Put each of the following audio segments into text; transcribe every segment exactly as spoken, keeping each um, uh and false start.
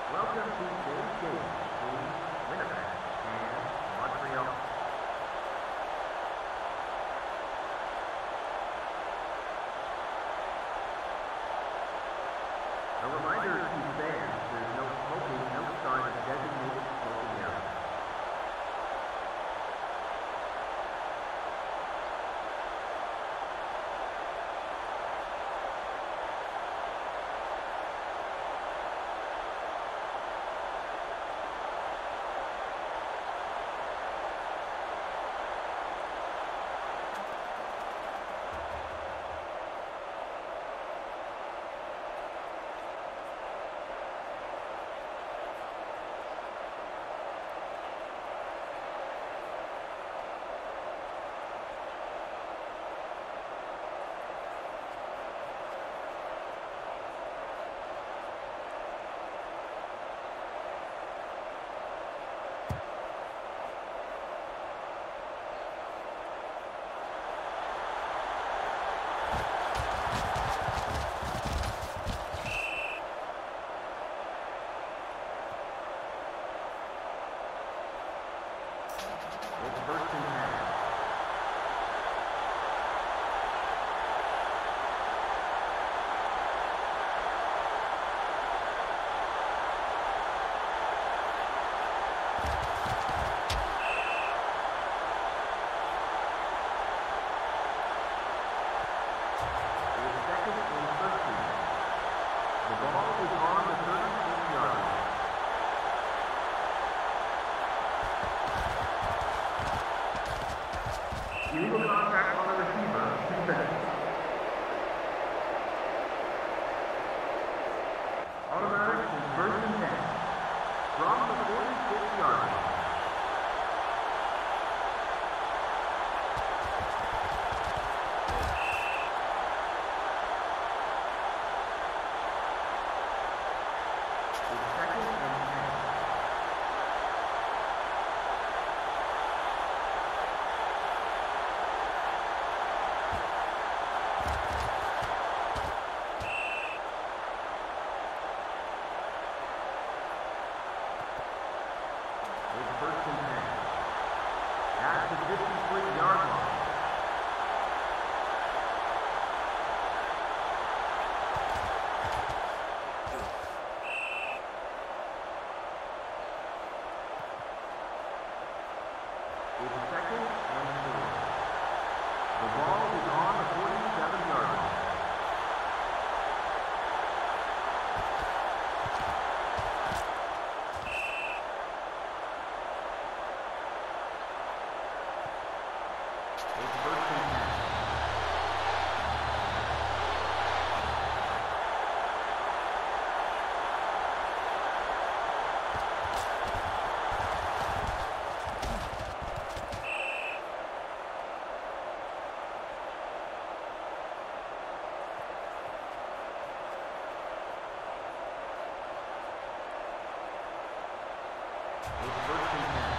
Welcome to today's game between Winnipeg and Montreal. A reminder to fans, there's no smoking outside of the designated smoking area. It's first and ten. It's second and thirteen. The ball is on the thirty-six yard line. Illegal contact on the receiver, defense. Automatic is first and ten. From the forty-six yard line. It's second and ten. It's first and ten. At the fifty-three yard line. It's second and four. The ball is on the forty-seven yard line. It's first and ten. It's first and ten.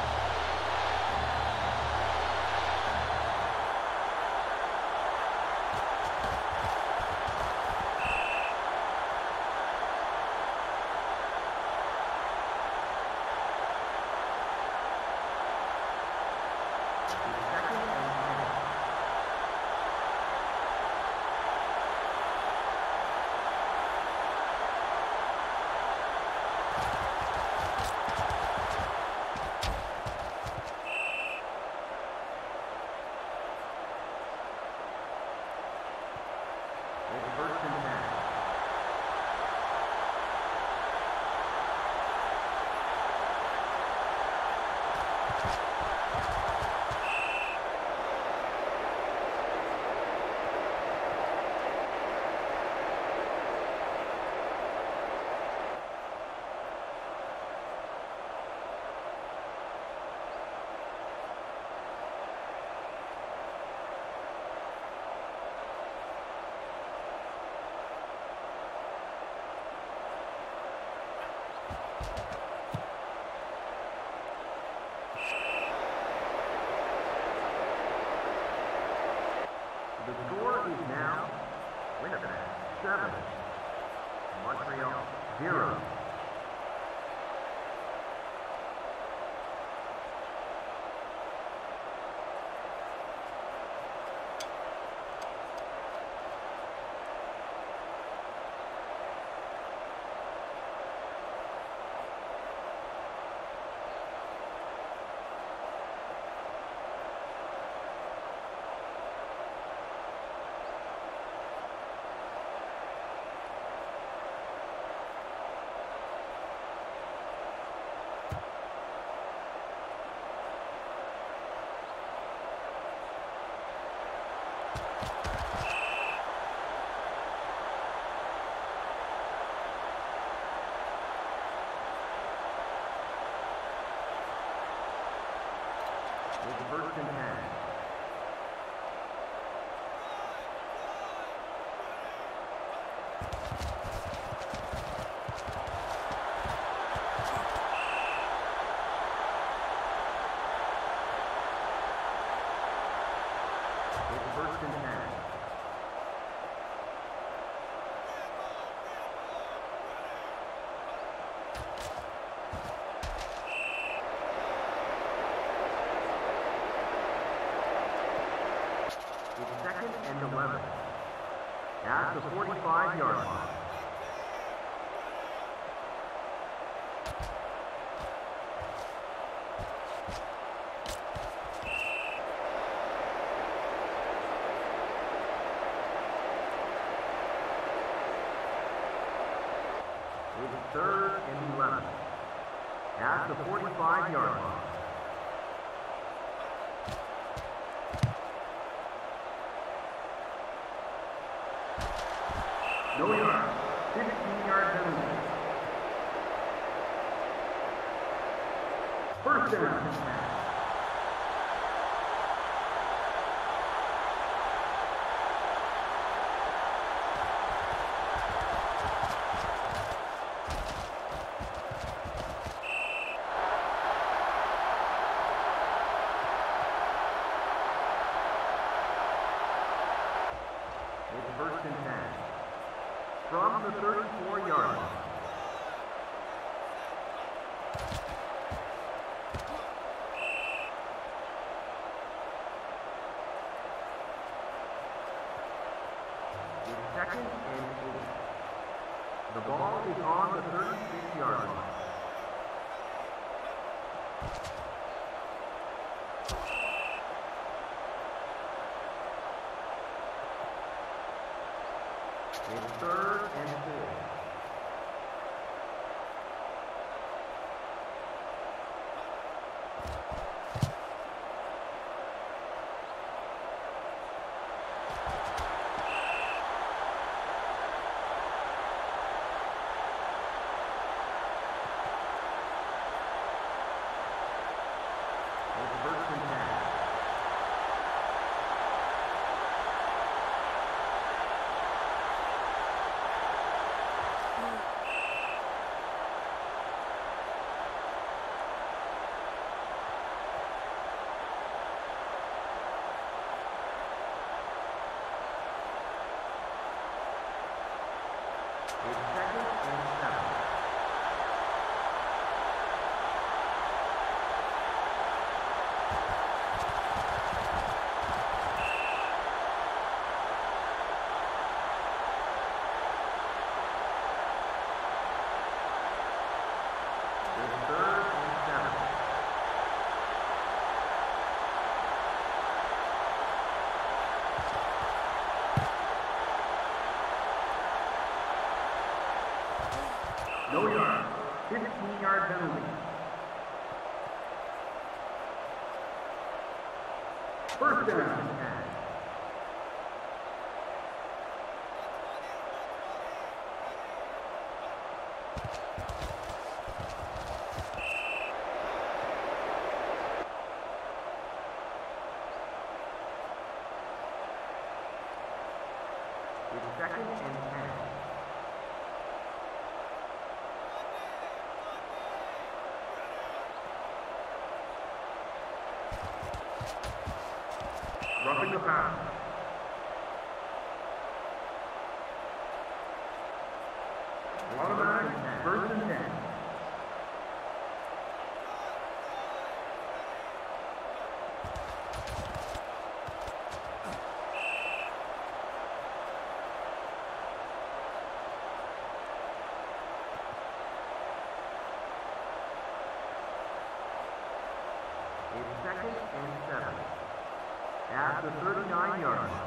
It's second and ten. It's first and ten. The score is now Winnipeg seven, Montreal zero. It's first and ten. It's first and ten. It's second and eleven. At the forty-five yard line. It's third and eleven. At the forty-five yard line. No yard. fifteen yard penalty. First down. It's first and ten. From the thirty-four yard line. It's second and eight. The ball is on the thirty-six yard line. It's third and four. It's first and ten. It's second and seven. It's third and seven. No yard. fifteen yard penalty. First down and ten. It's second and ten. Roughing the pass. Automatic first and ten. It's second and seven. At the thirty-nine yard line.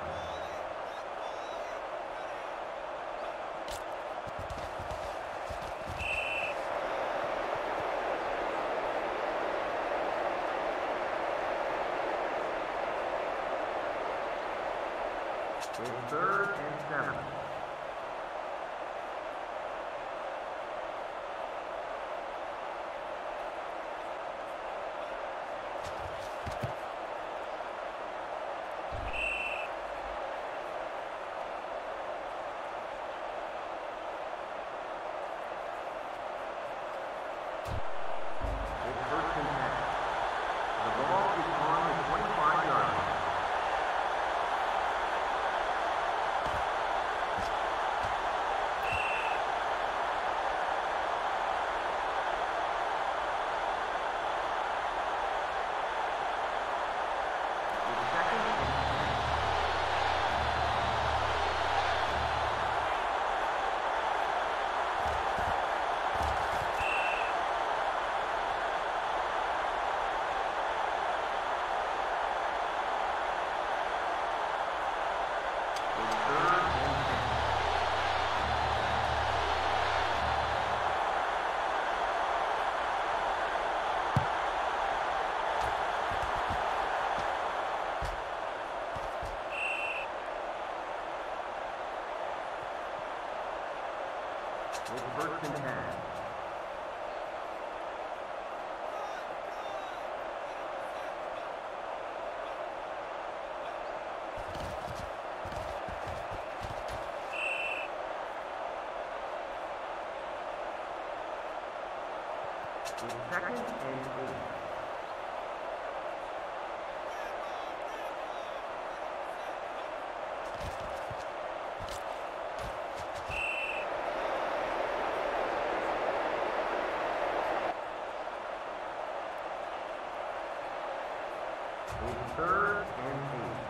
It's third and seven. It's first and ten. It's second and eight. It's third and eight.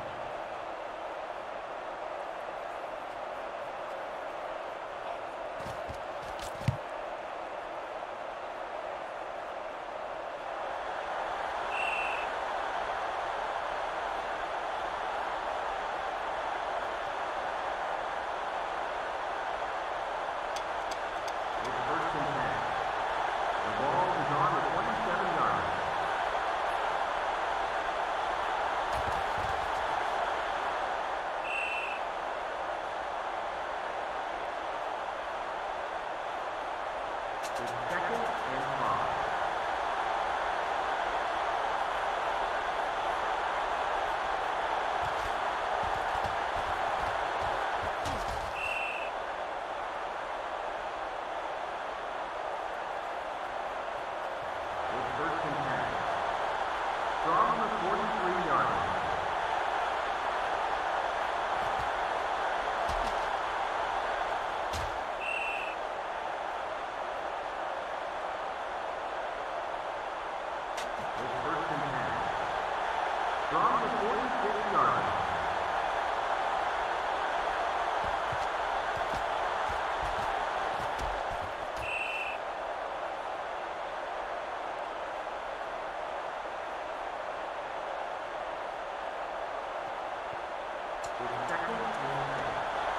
It's second and five. It's first and ten. From the forty-three yard line. From the forty-six yard line. It's second and six.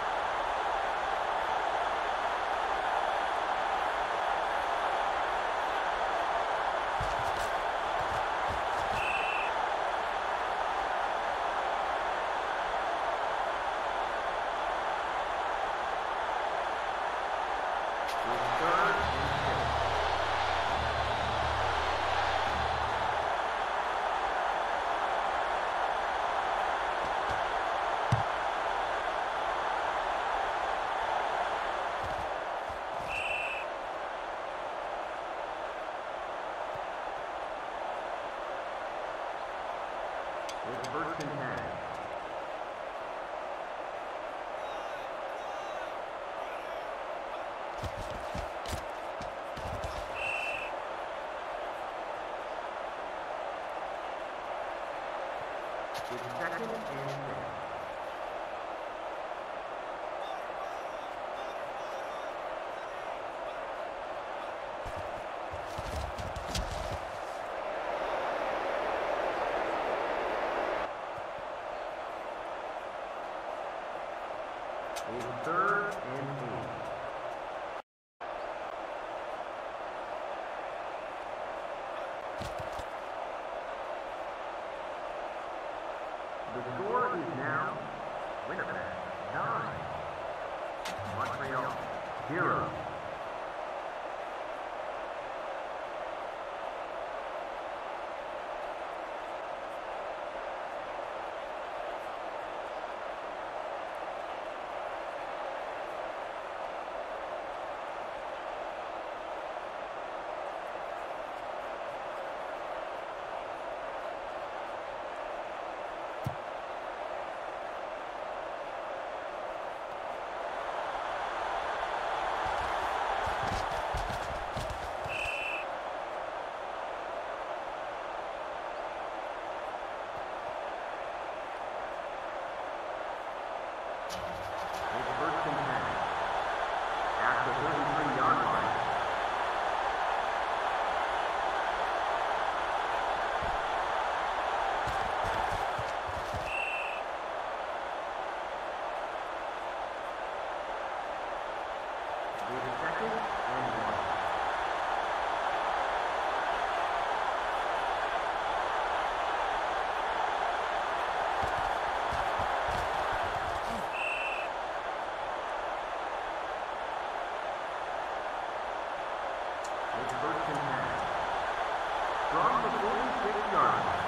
It's first and ten. It's second and six. It's third and eight. The score is now Winnipeg nine, Montreal zero. It's first and ten. At the thirty-three yard line. It's second and one. It's first and ten. From the forty-six yard line.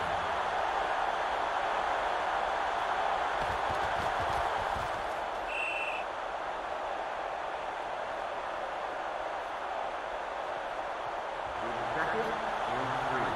It's second and three.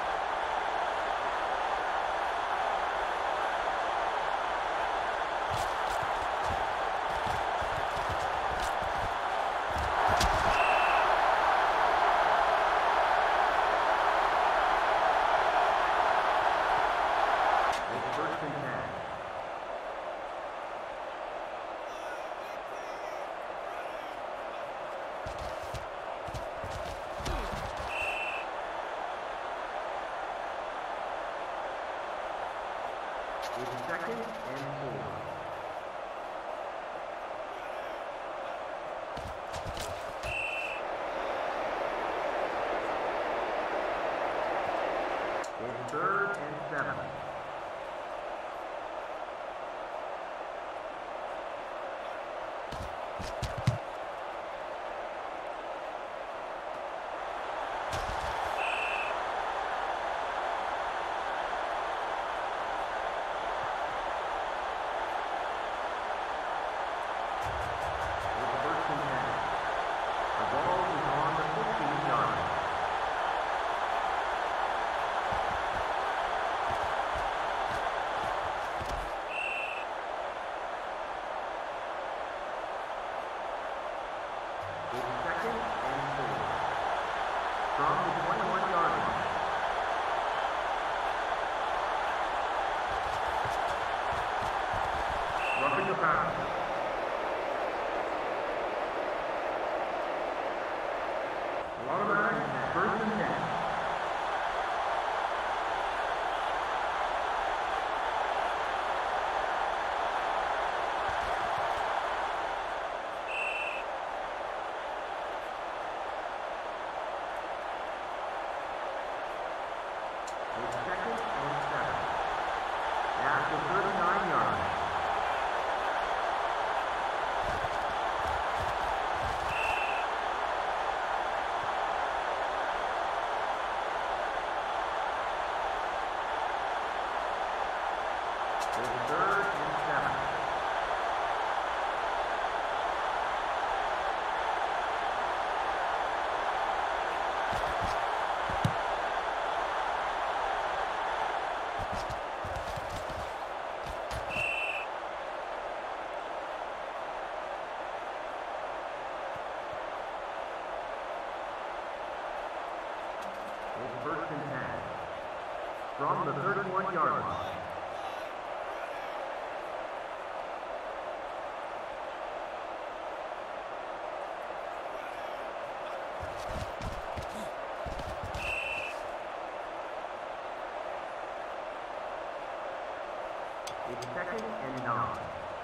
It's second and four. It's third and seven. From the twenty-one yard line. Roughing the pass. Automatic first and ten. It's second and seven. At the thirty-nine yard line. It's third and seven. It's first and ten. From the thirty-one yard line. It's second and nine.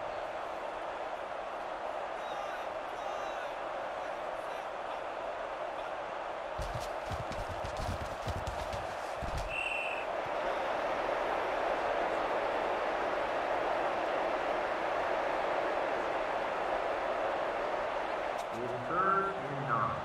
It's third and nine.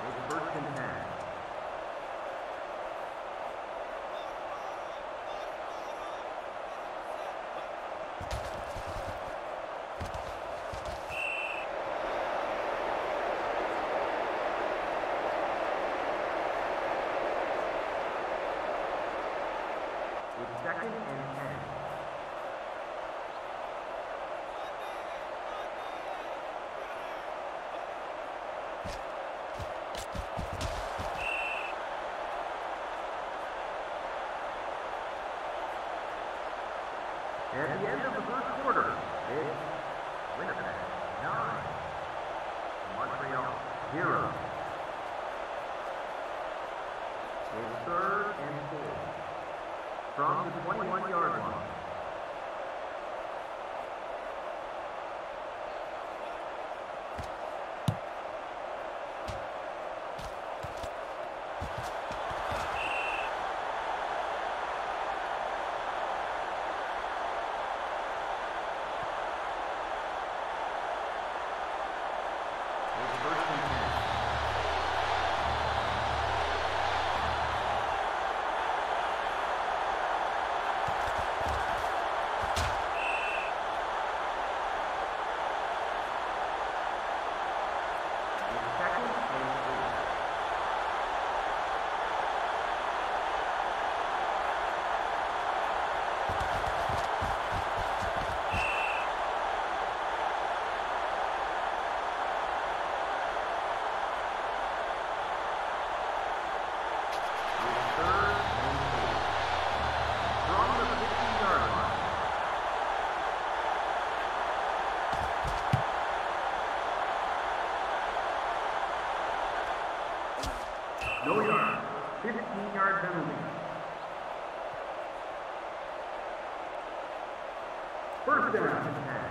It's first and ten. It's second and ten. At the end of the first quarter, it's Winnipeg nine, Montreal zero. It's third and four from the twenty-one yard line. No yard, fifteen yard penalty. First down and ten.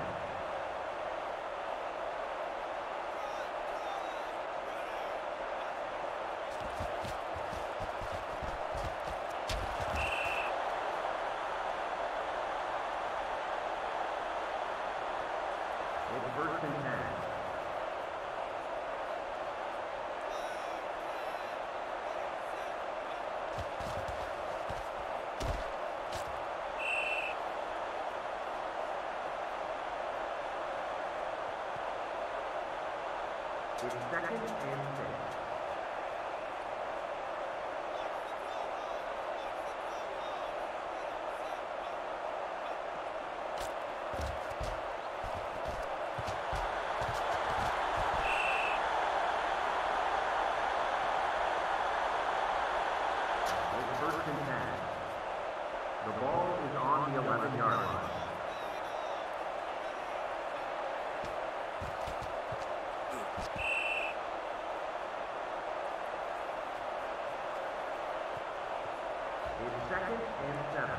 It's first and ten. It's second and six. It's first and ten. The ball is on the eleven yard line. It's second and seven.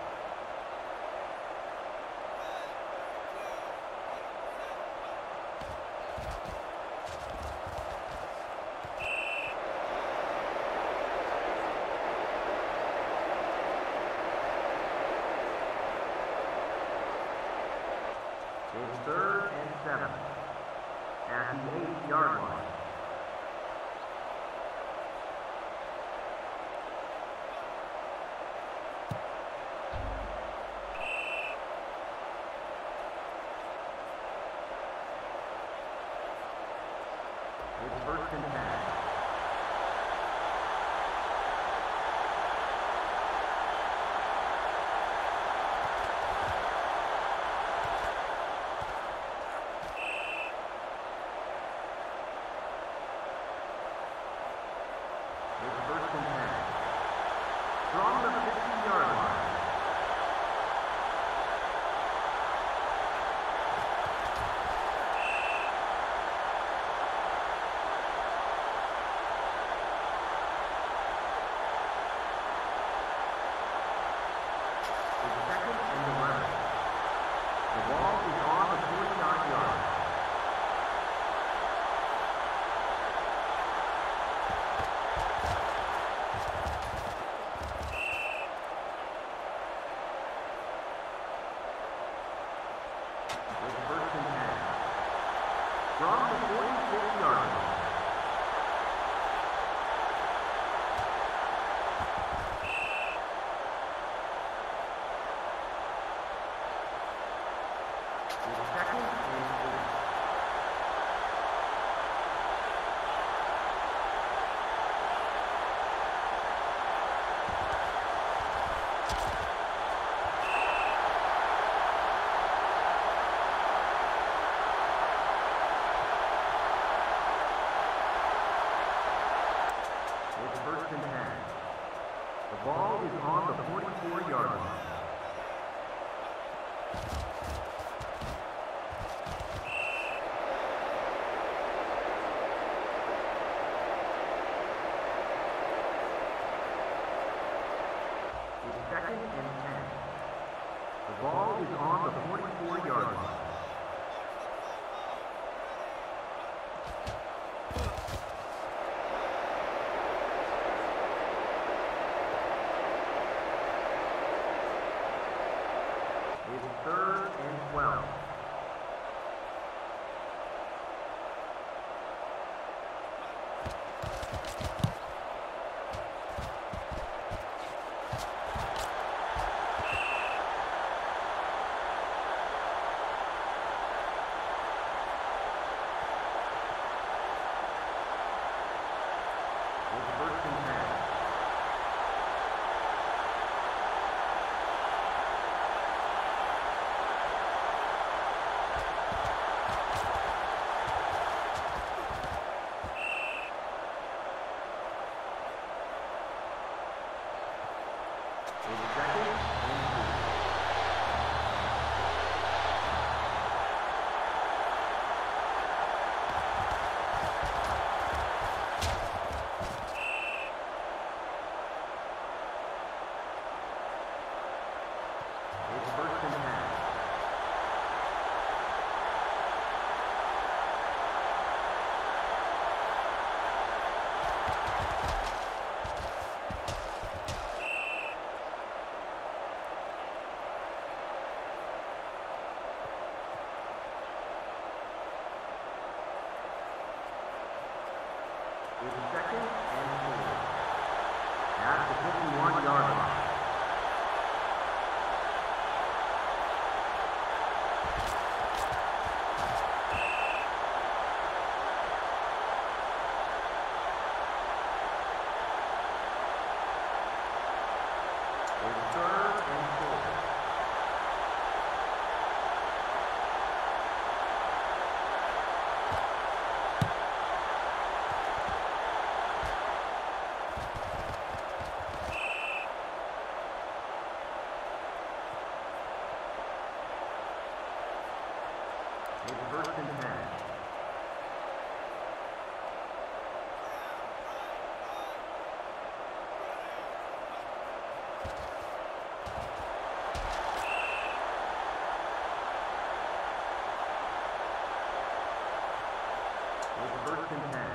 It's third and seven at the eight yard line. It's first and ten. It's first and ten. From the fifty yard line. ball is on the forty-four yard line. It's second and ten. The ball is on the forty-four yard line. It's third and twelve. It's first and ten. It's second and two. It's first and ten. It's second and four. At the fifty-one yard line. It's third and four. It's first and ten. It's first and ten.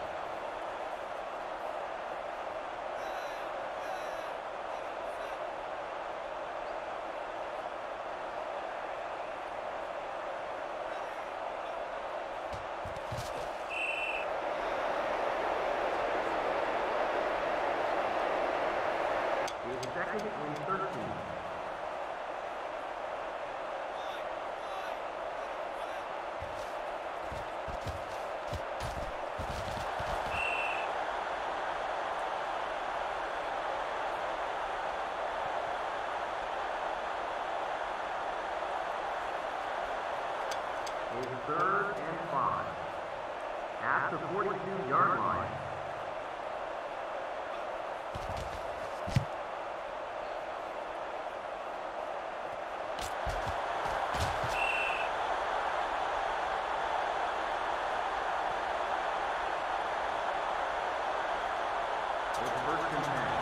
It's second and thirteen. It's third and five. At the forty-two yard line. It's first and ten.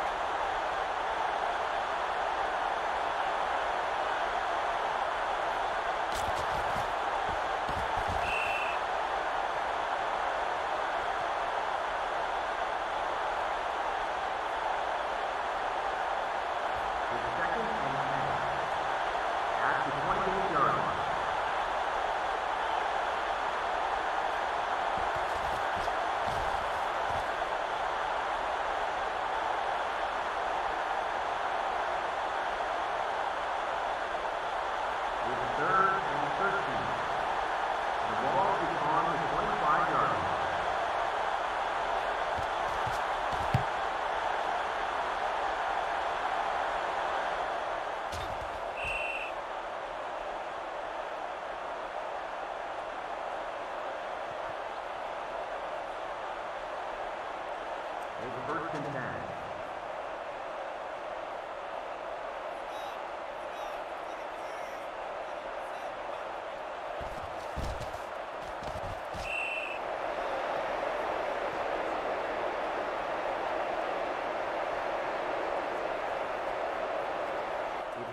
It's second and ten. At the twenty-eight yard line. It's third and thirteen. The ball is on the twenty-five yard line. It's first and ten.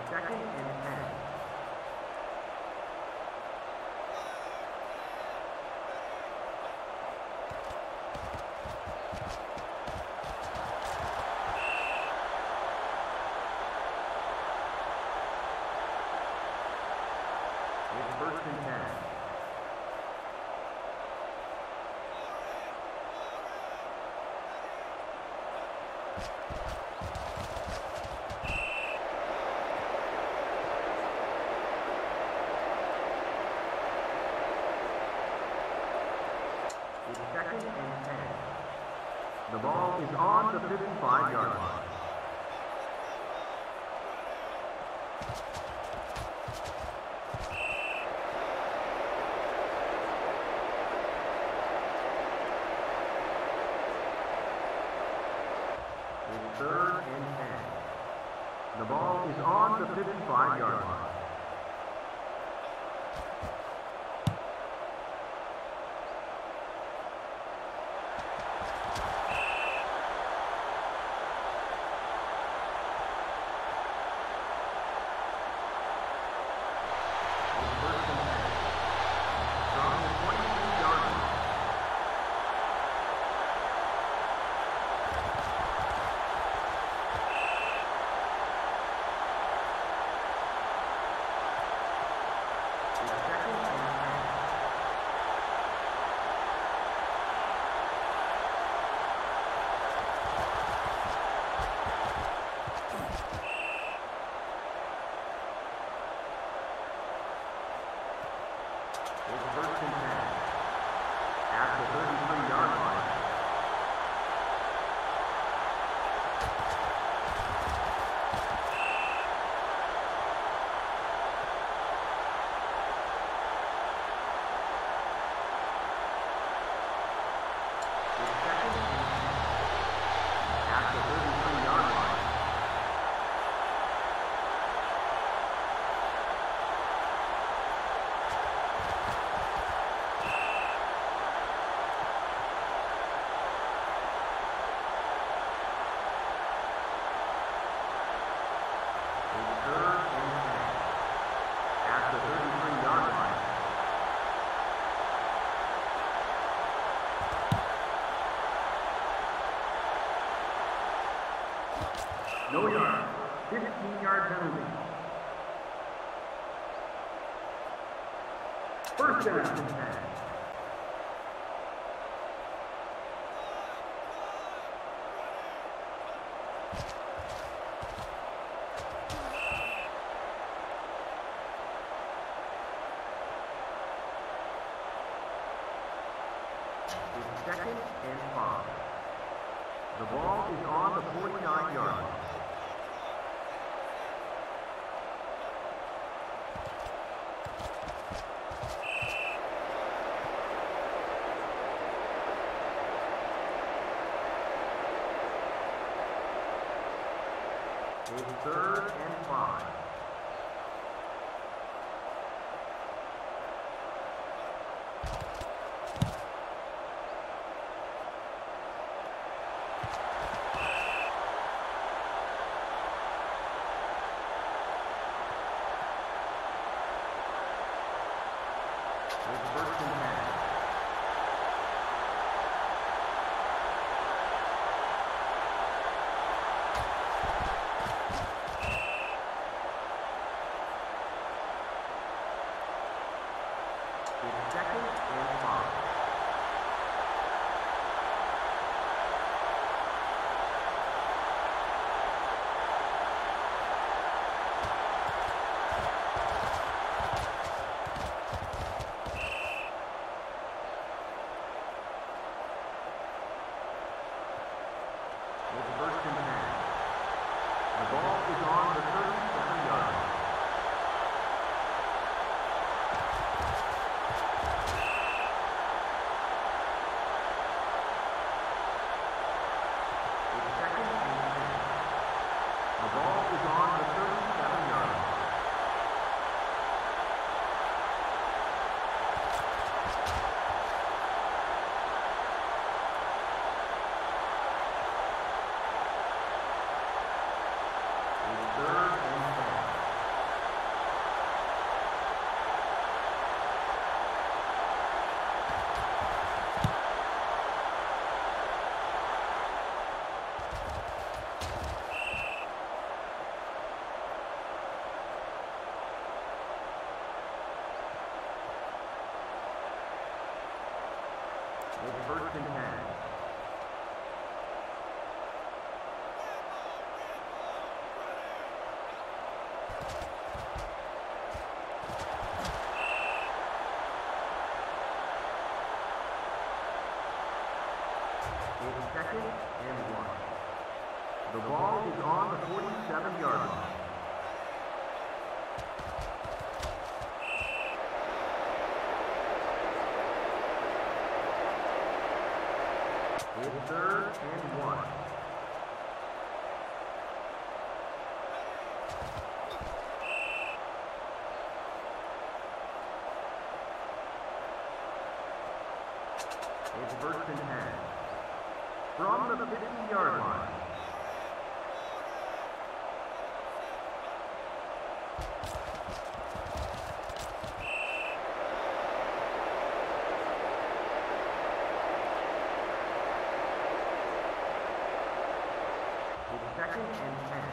second and ten. It's first and ten. It's second and ten. The ball is on the fifty-five yard line. It's third and ten. The ball is on the fifty-five yard line. It's first and ten. At the thirty-three yard line. It's second and ten. At the thirty-three yard line. No yard, fifteen yard penalty. First down and ten. It's second and five. The ball is on the forty-nine yard line. It's third and five. It's first and ten. It's second and five. It's first and ten. The ball is on the thirty-seven yard line. It's second and ten. The ball is on the thirty-seven yard line. It's third first and ten. It's second and one. The ball is on the forty-seven yard line. It's third and one. It's first and ten. From the fifty yard line. It's second and ten.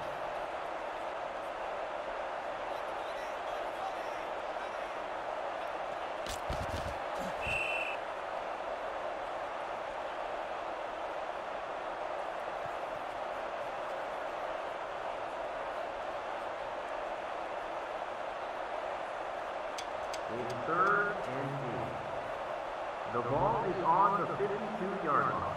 It's third and eight. The ball is on the fifty-two yard line.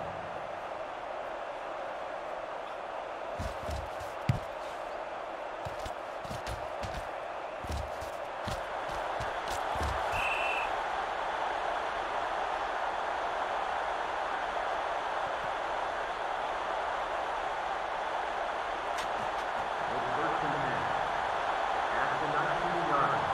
It's first and ten. At the nineteen yard line.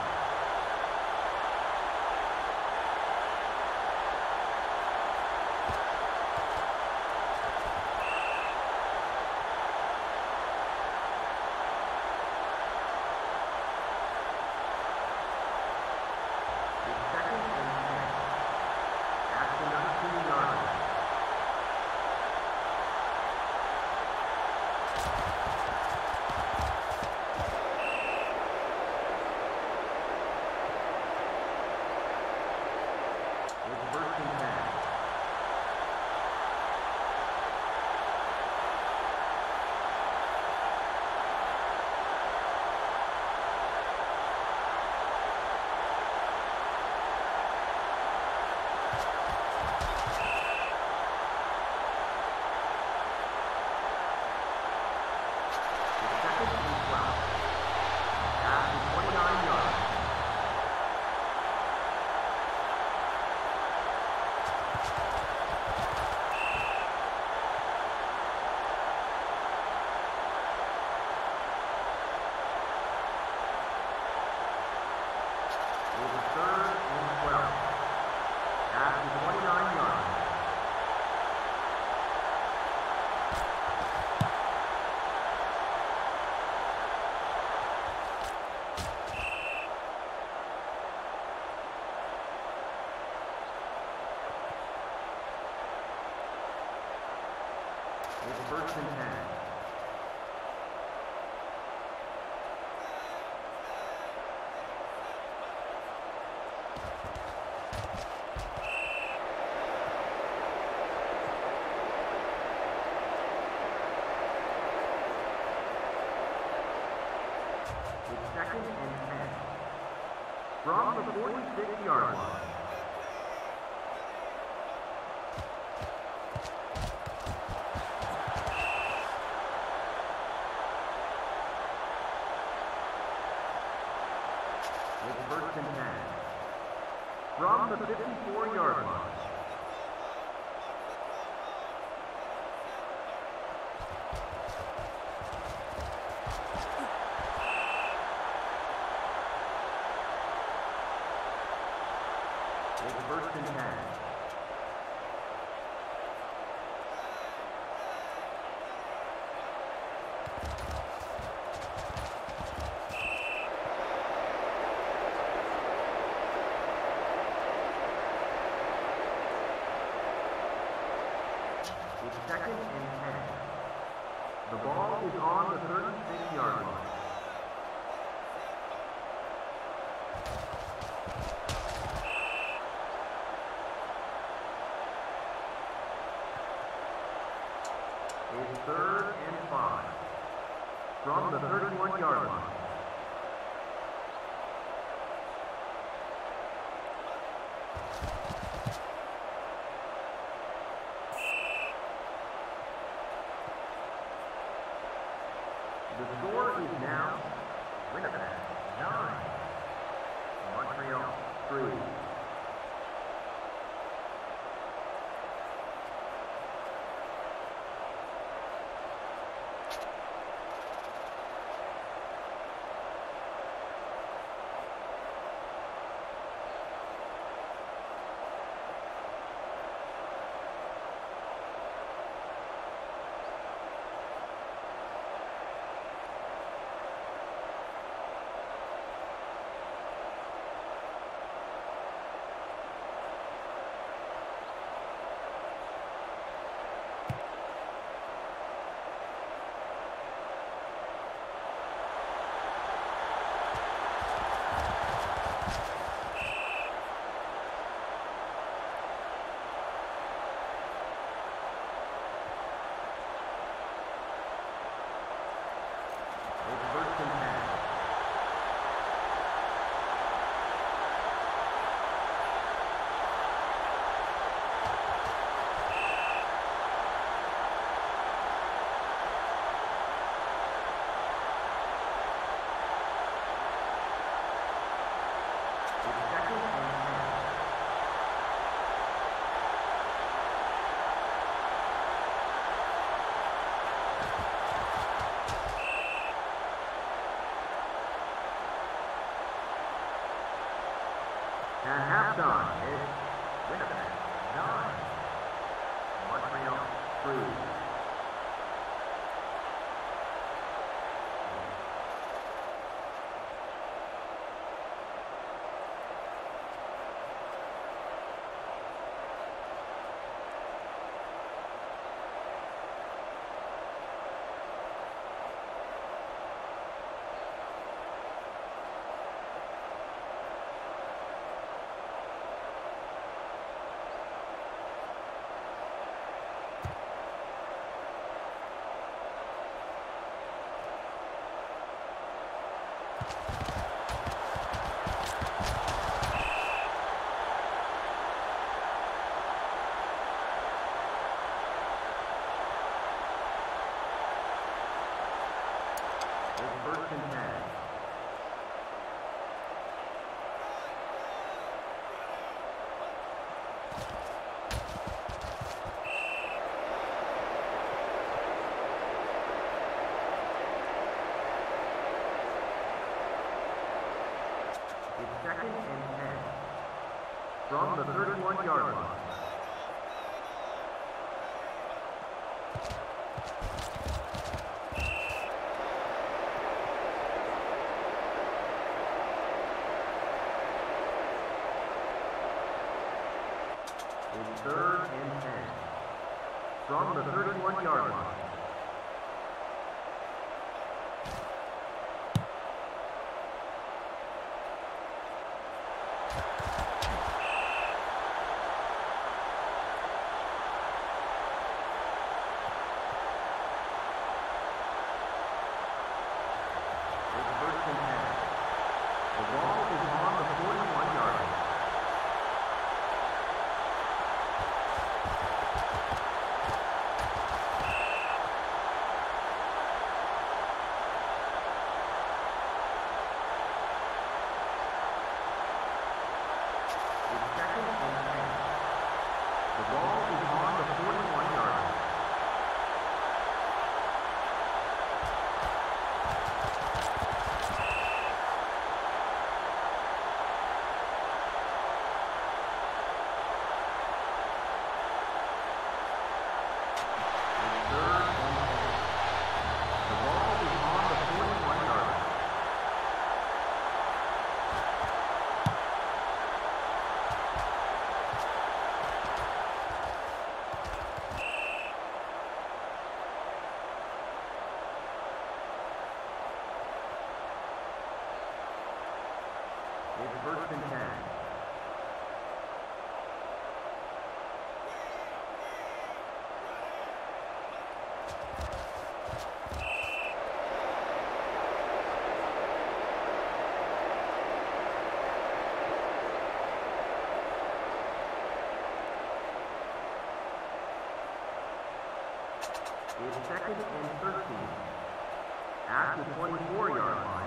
It's first and ten. It's second and ten. From the forty-six yard line. It's first and ten. From the fifty-four yard line. It's first and ten. It's second and ten. The ball is on the thirty-six yard line. is third and five from the thirty-one yard line. The score is now Winnipeg nine, Montreal three. At halftime, it's Winnipeg nine, Montreal three. First and ten. It's second and ten from the thirty-one yard line. It's third and ten from the thirty-one yard line. It's first and ten. The ball is on the forty-one yard line. It's first and ten. It's second and thirteen. At the twenty-four-yard line.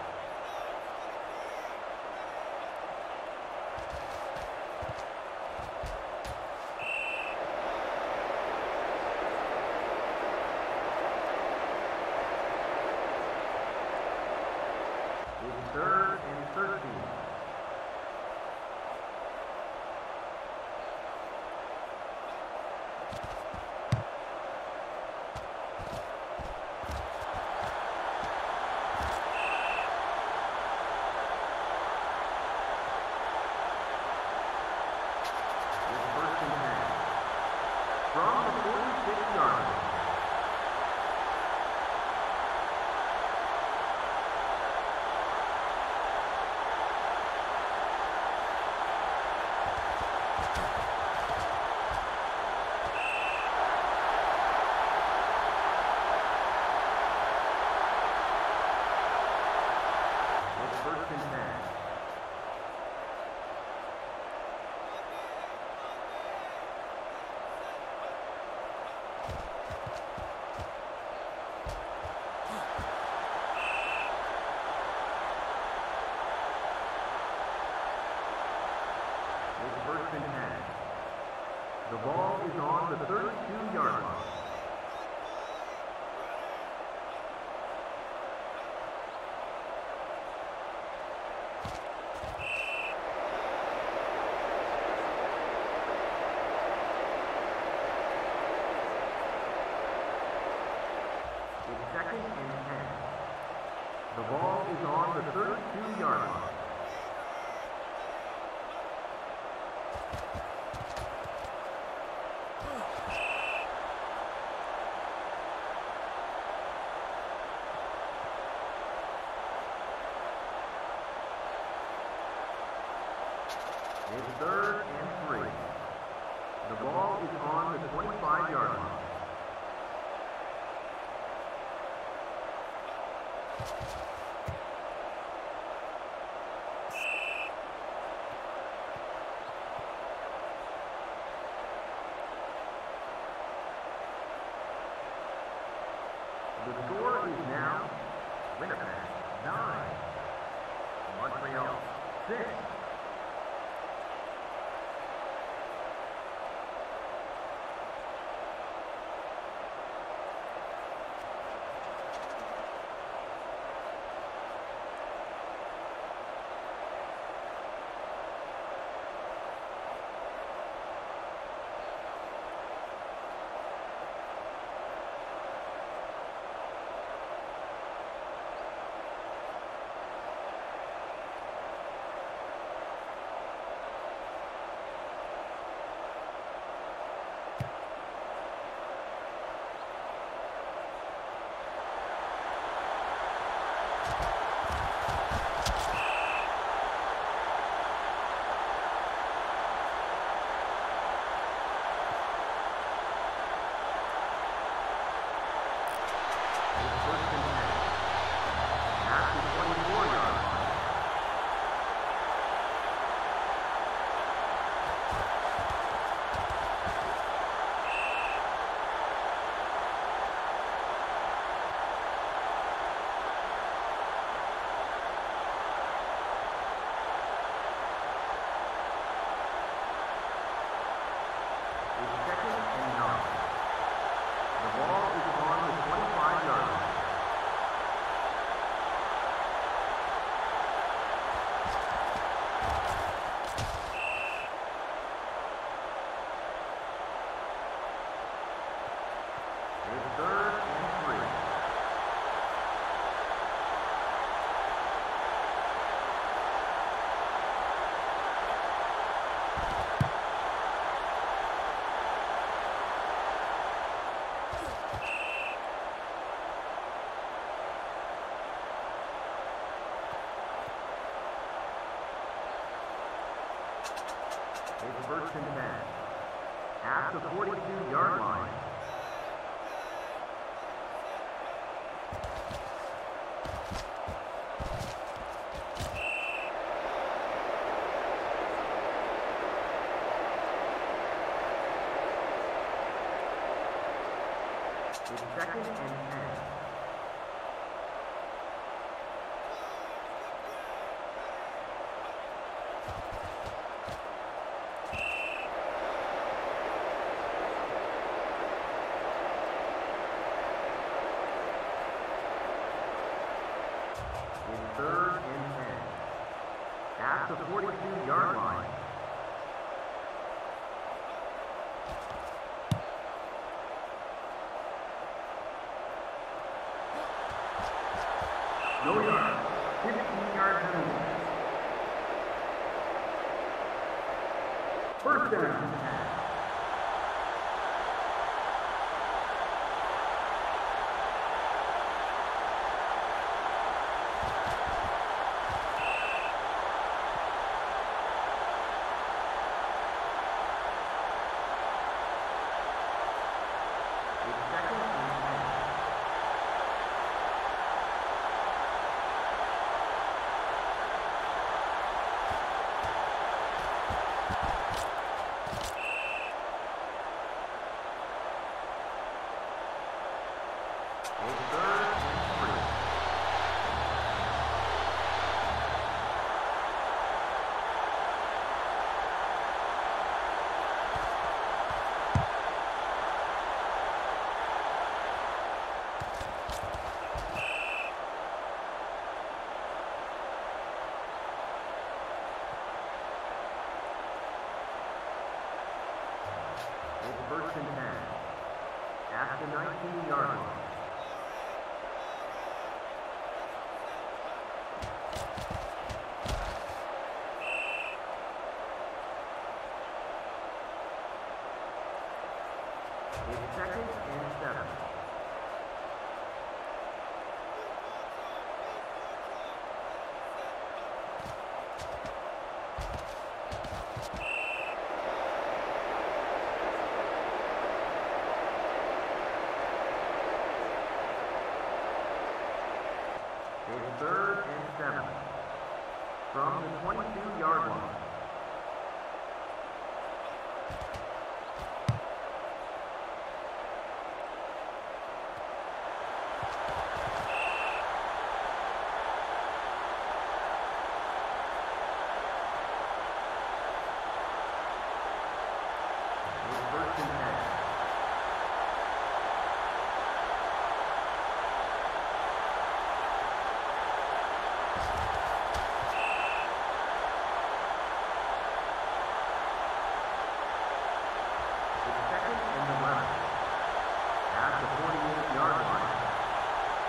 It's third and thirteen. From the forty-six-yard line. It's first and ten. First and ten. The ball is on the thirty-two-yard line. It's second and ten. The ball is on the thirty-two-yard line. It's third and three. The ball is on the twenty-five-yard line. The score is now Winnipeg nine, Montreal six. It's first and ten. At the forty-two-yard line. It's second and ten. It's third and ten. At the forty-two yard line. No yard. fifteen yard penalty. First down. It's first and ten. At the nineteen yard line. It's second and seven. It's third and seven. From the twenty-two yard line. It's first and ten. It's second and eleven. At the forty-eight yard line.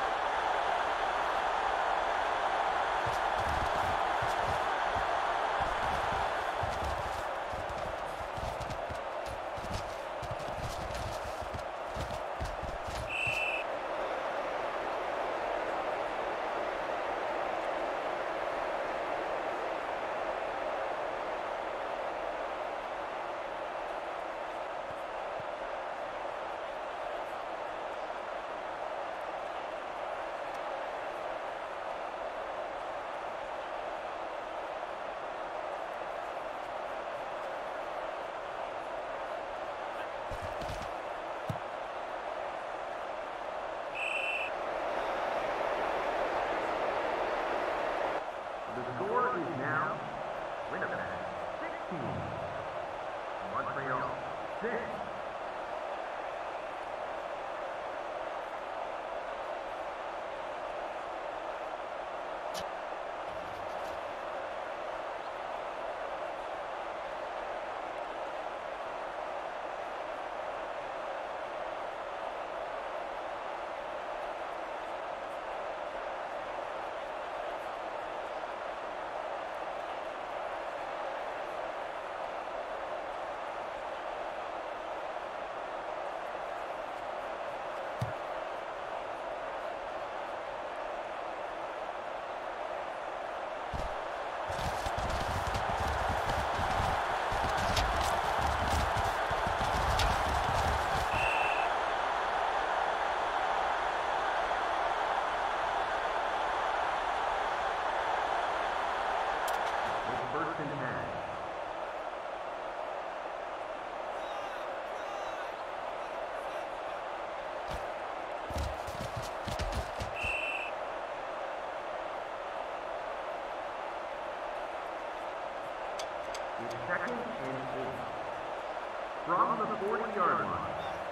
thirty-yard line.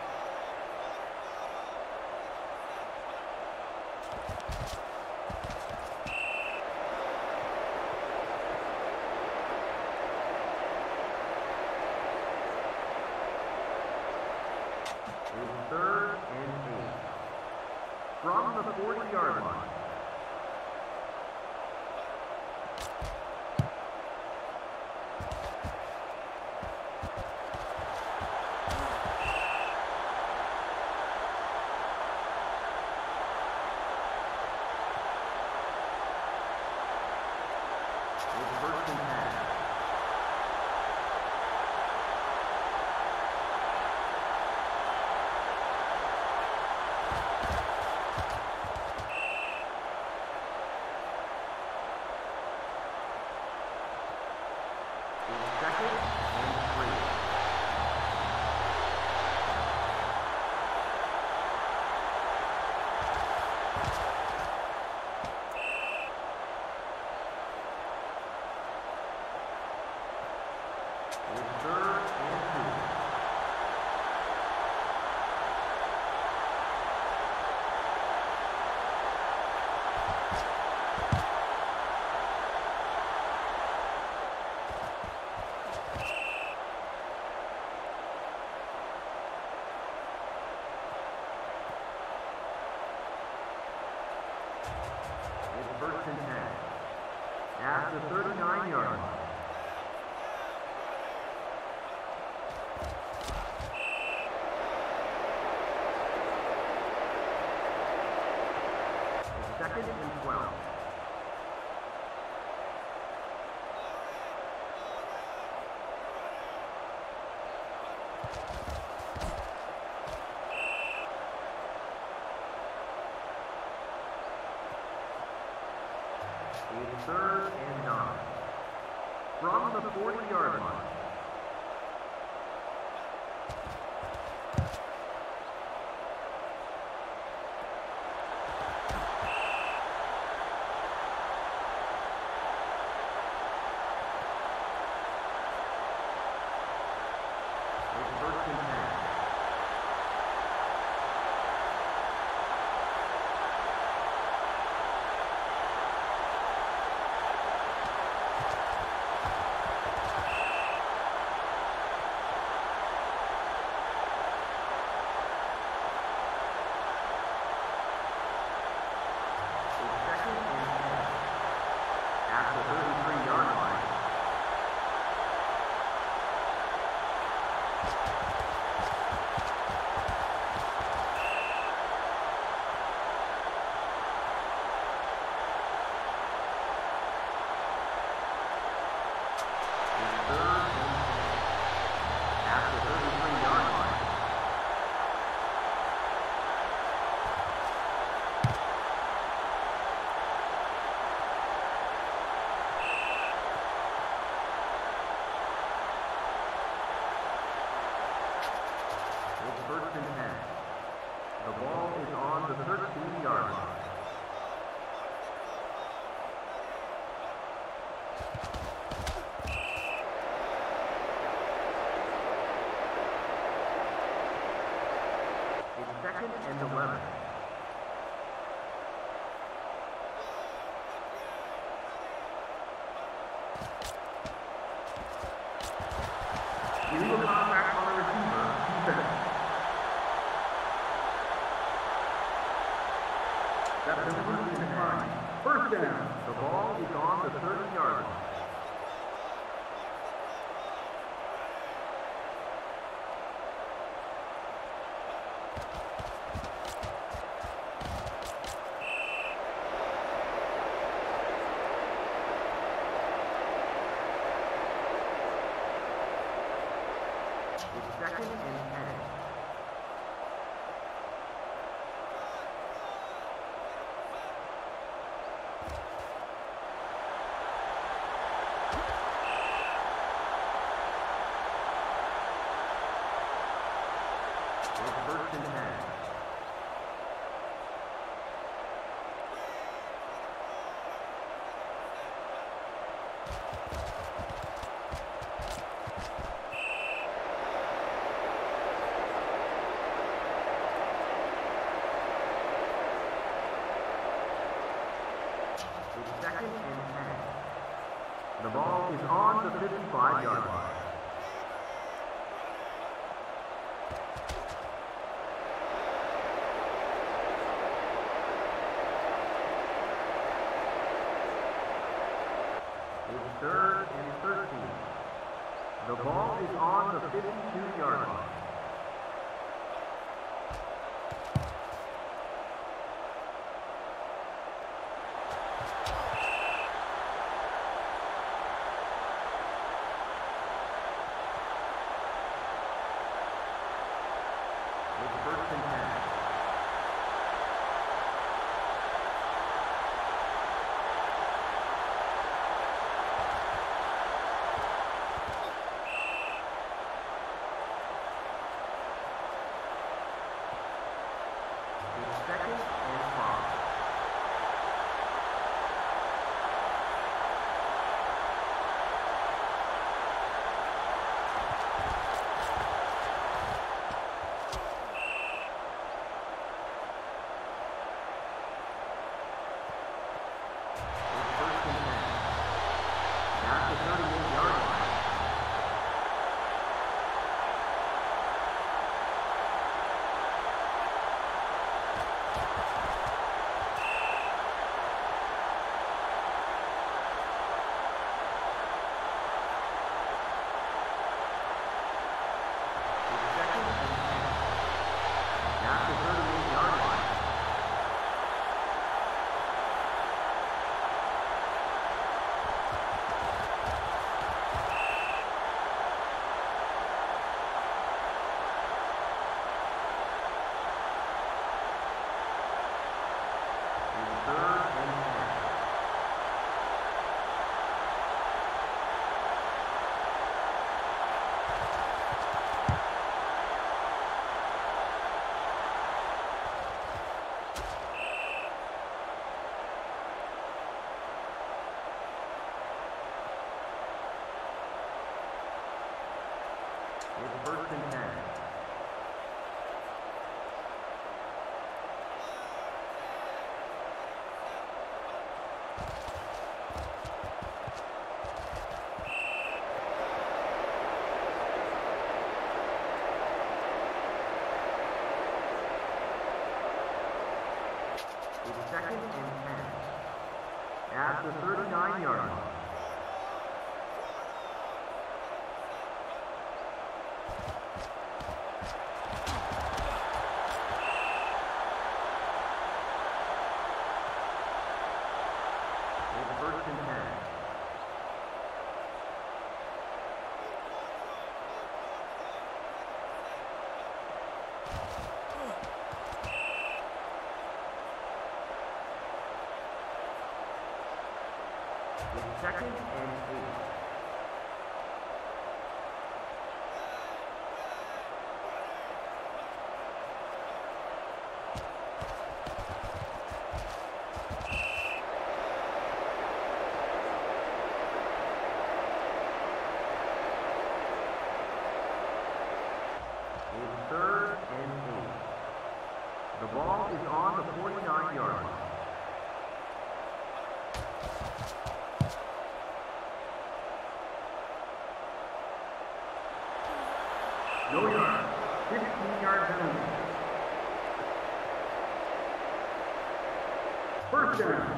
It's third and eight. From the forty-yard line. It's first and ten. First and ten. At the thirty-nine-yard line. It's second and twelve. It's third and nine. From the forty-yard line. It's first and ten. First and ten. The ball is on the thirteen-yard line. It's second and eleven. Illegal contact on the receiver. Defense. That's the first and nine. First down. The ball is on the thirty-yard line. It's second and ten. First and ten. It's second and ten. The ball is on the fifty-five yard line. It's third and thirteen. The ball is on the fifty-two yard line. It's first and ten. Second and five. It's first and ten. At the thirty-eight yard line. It's first and ten. It's second and ten. At the thirty-nine yard line. First and ten. It's second and eight. It's third and eight. The ball is on the forty-nine yard line. No yard. fifteen yard penalty. First down.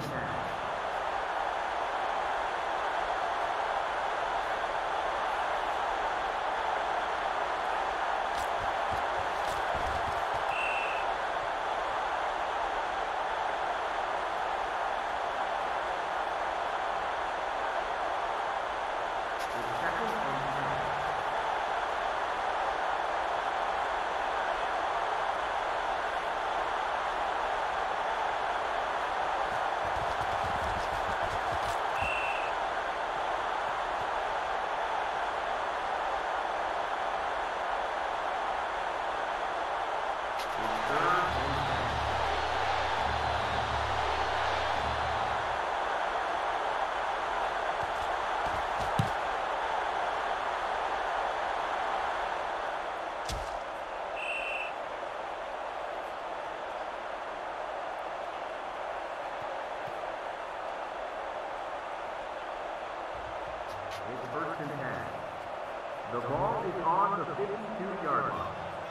It's first and ten. The ball is on the fifty-two yard line.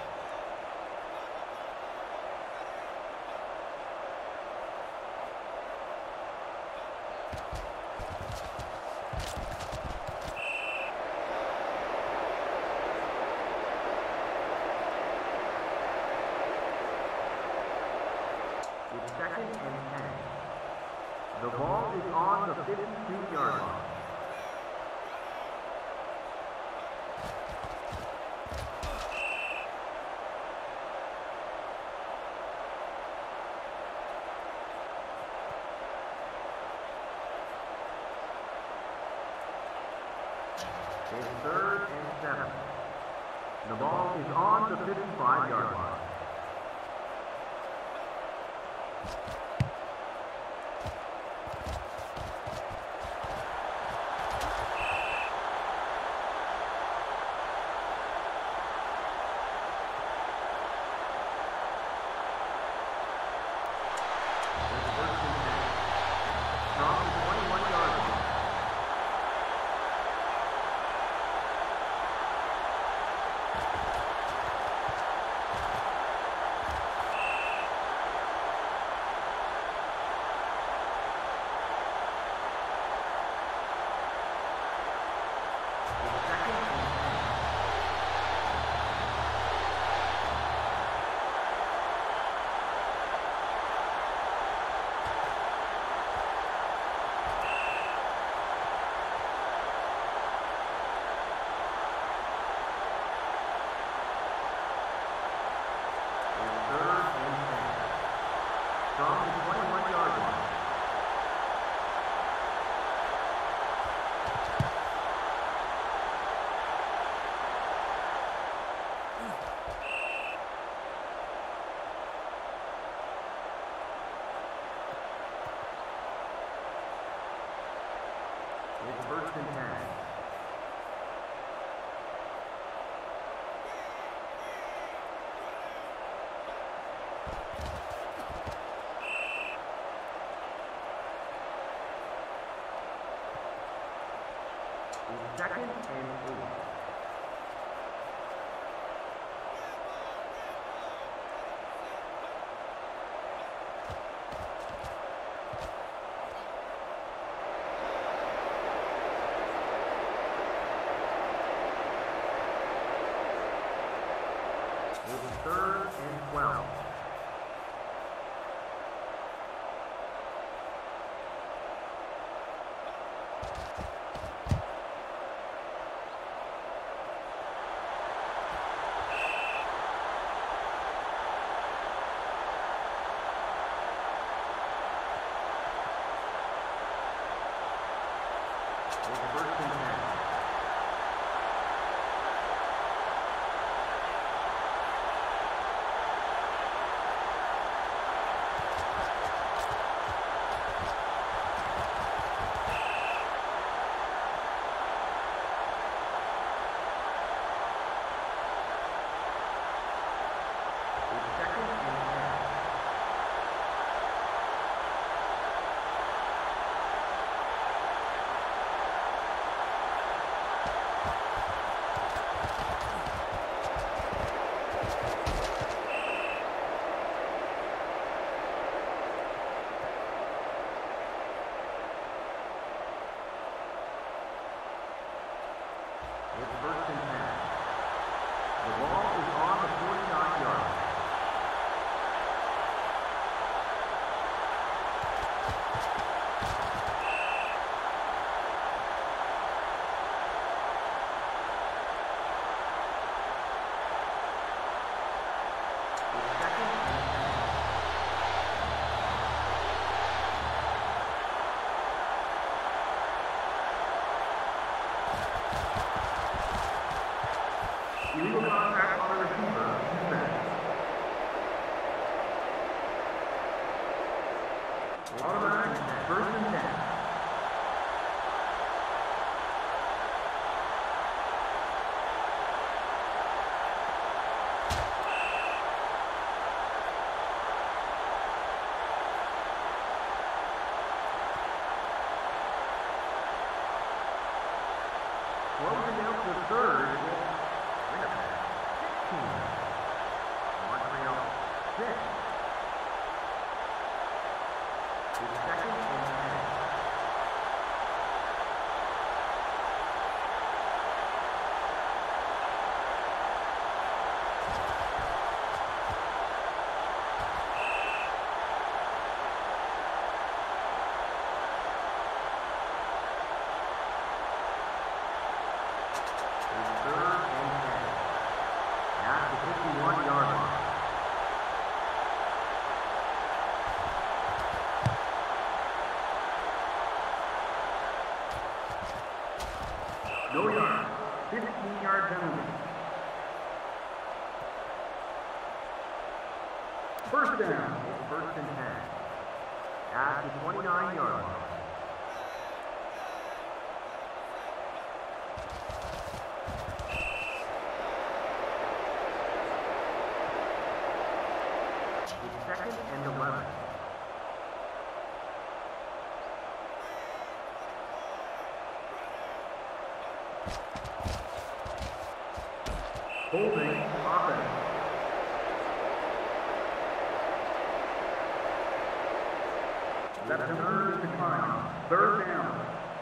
It's second and ten. The ball is on the fifty-two yard line. It's third and seven. The ball is on the fifty-five yard line. It's first and ten. It's second and eight. It's third and twelve. It's first and ten. It's first and ten. The ball is on the forty-nine yard line. It's second and ten. Illegal contact on the receiver, defense. Automatic, first and ten. six. It's second and ten. No yards, fifteen yard penalty. First down, it's first and ten. At the twenty-nine yard line. It's second and eleven. Holding offense. Left number is declined. Third down.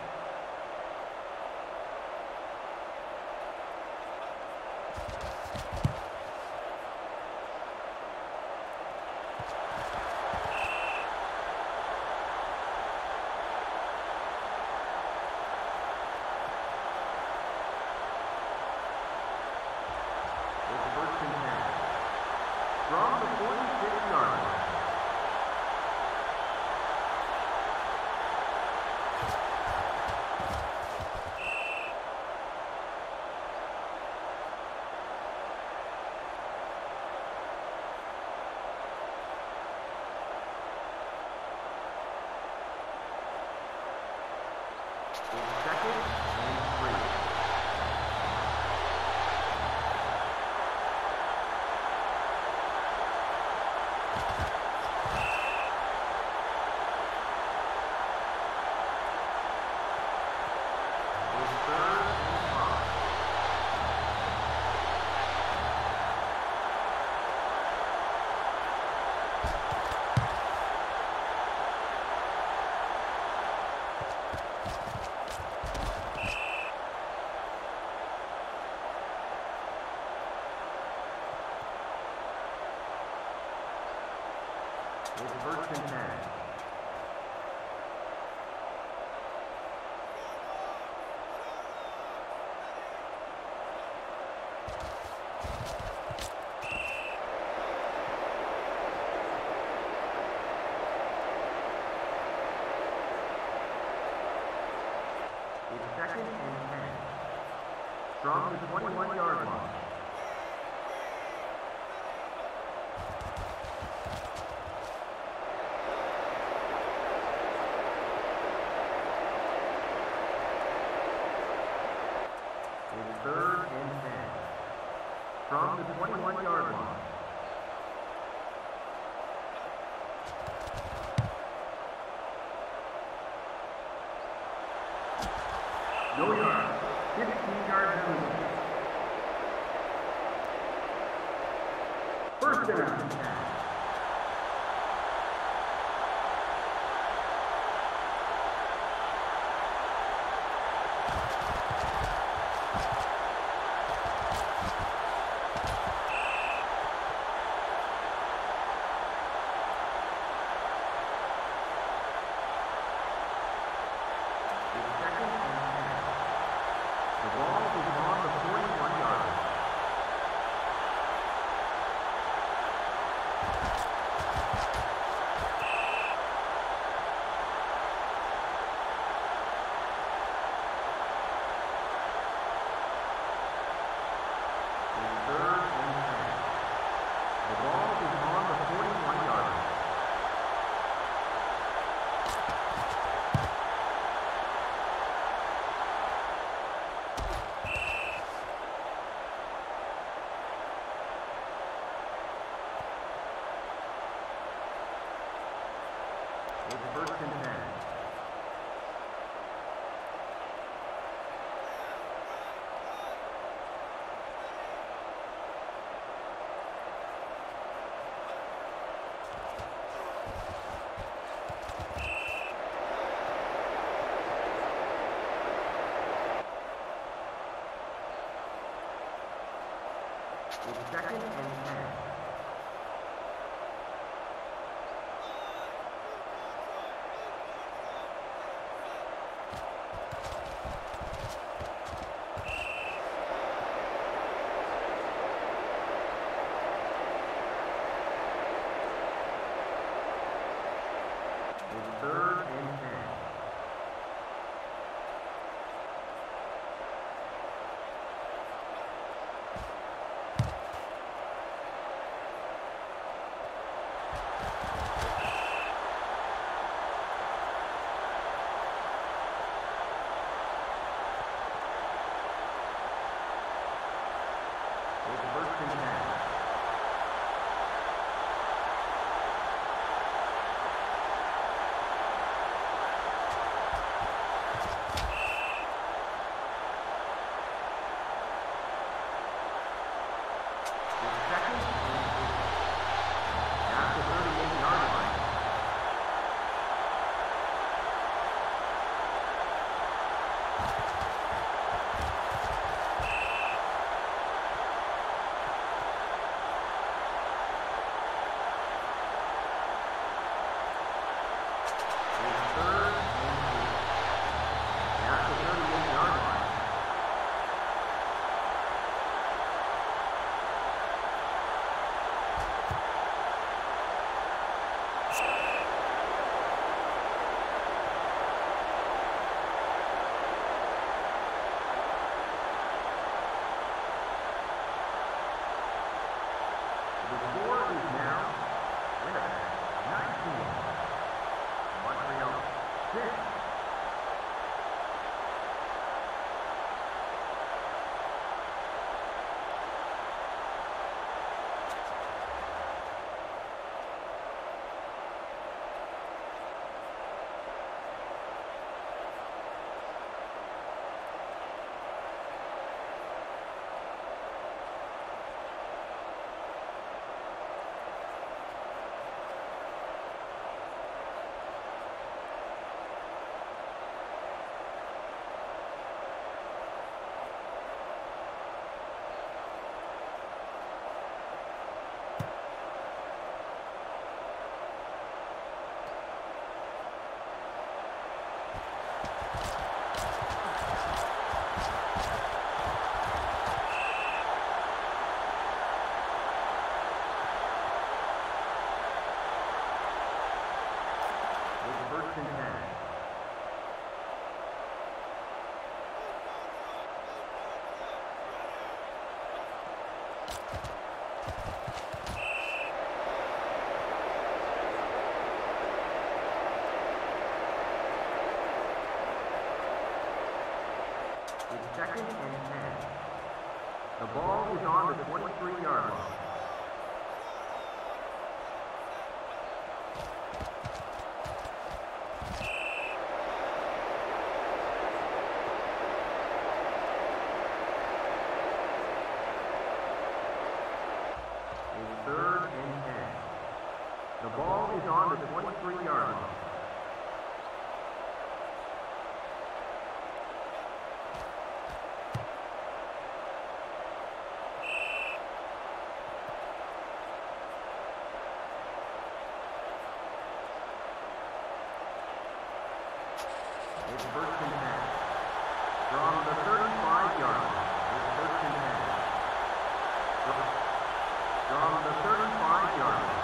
From the forty-six yard line. It's second and three. It's first and ten. It's second and ten. From the twenty-one yard line. Third and ten. From the twenty-one yard line. No yards. fifteen yard penalty. First down. It's first and ten. It's second and ten. It's third and ten. It's first and ten. The score is now Winnipeg nineteen, Montreal six. First and ten. It's second and ten. The ball is on the twenty-three yard line. Third and ten. The ball is on the twenty-three yard line. It's first and ten. From the thirty-five yard line. It's first and ten. From the thirty-five yard line.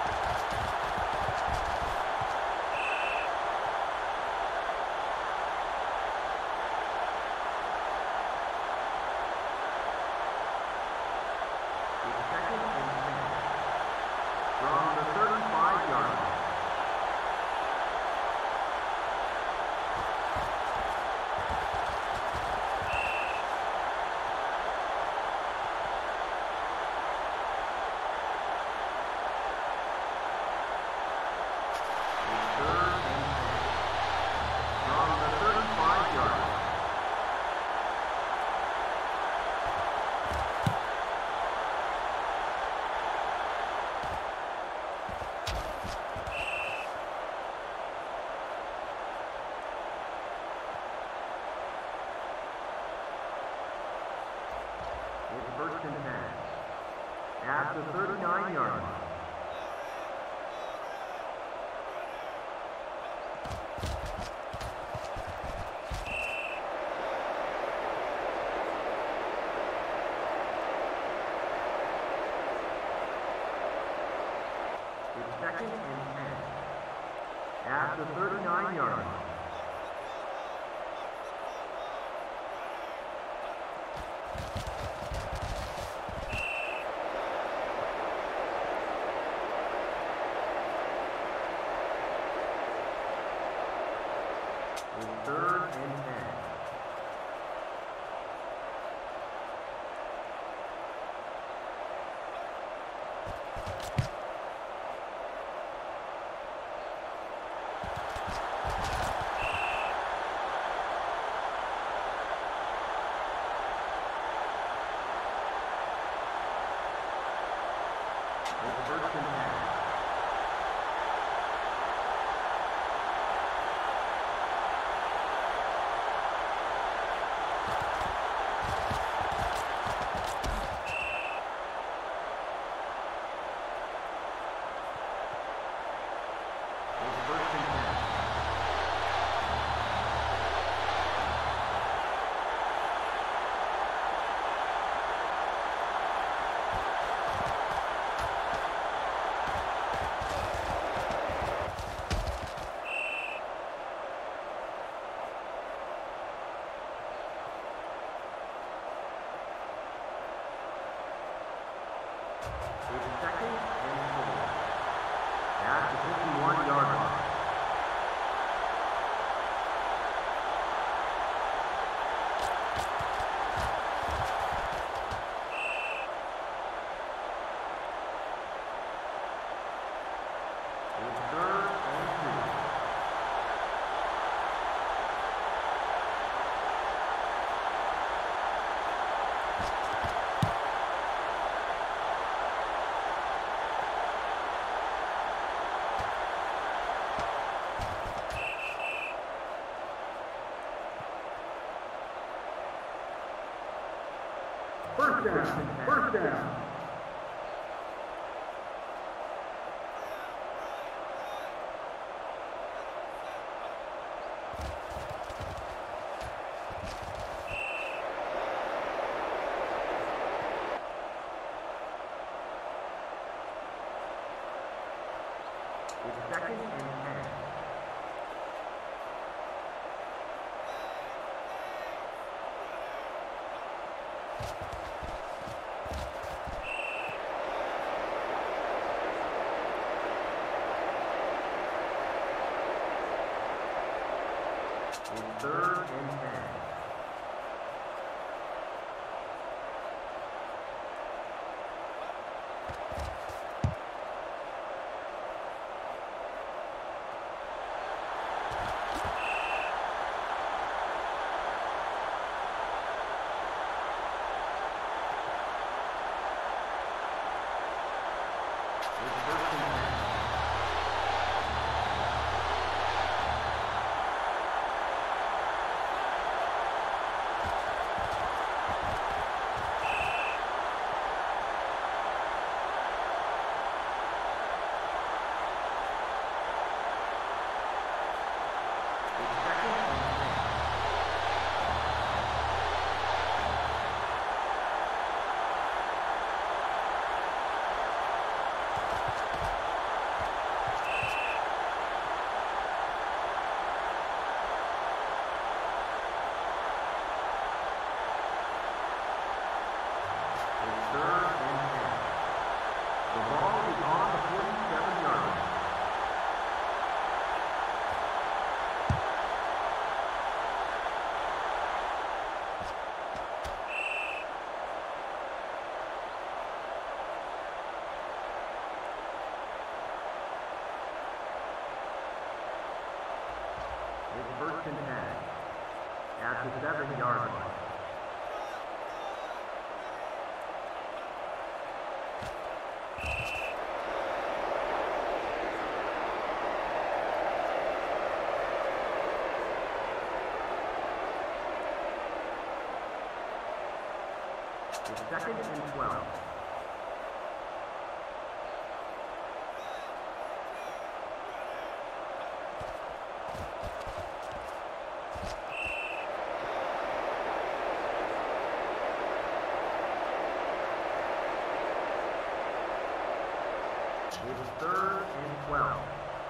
It's second and ten. From the thirty-five yard line. the thirty-nine yard line. It's second and ten. At the thirty-nine yard line. Third and ten. It's first and ten. It's second and four. At the fifty-one yard line. It's third and two. First down, first down. It's second and ten. It's third and ten. It's first and ten. It's first and ten. At the seven yard line. It's second and twelve. It's third and twelve.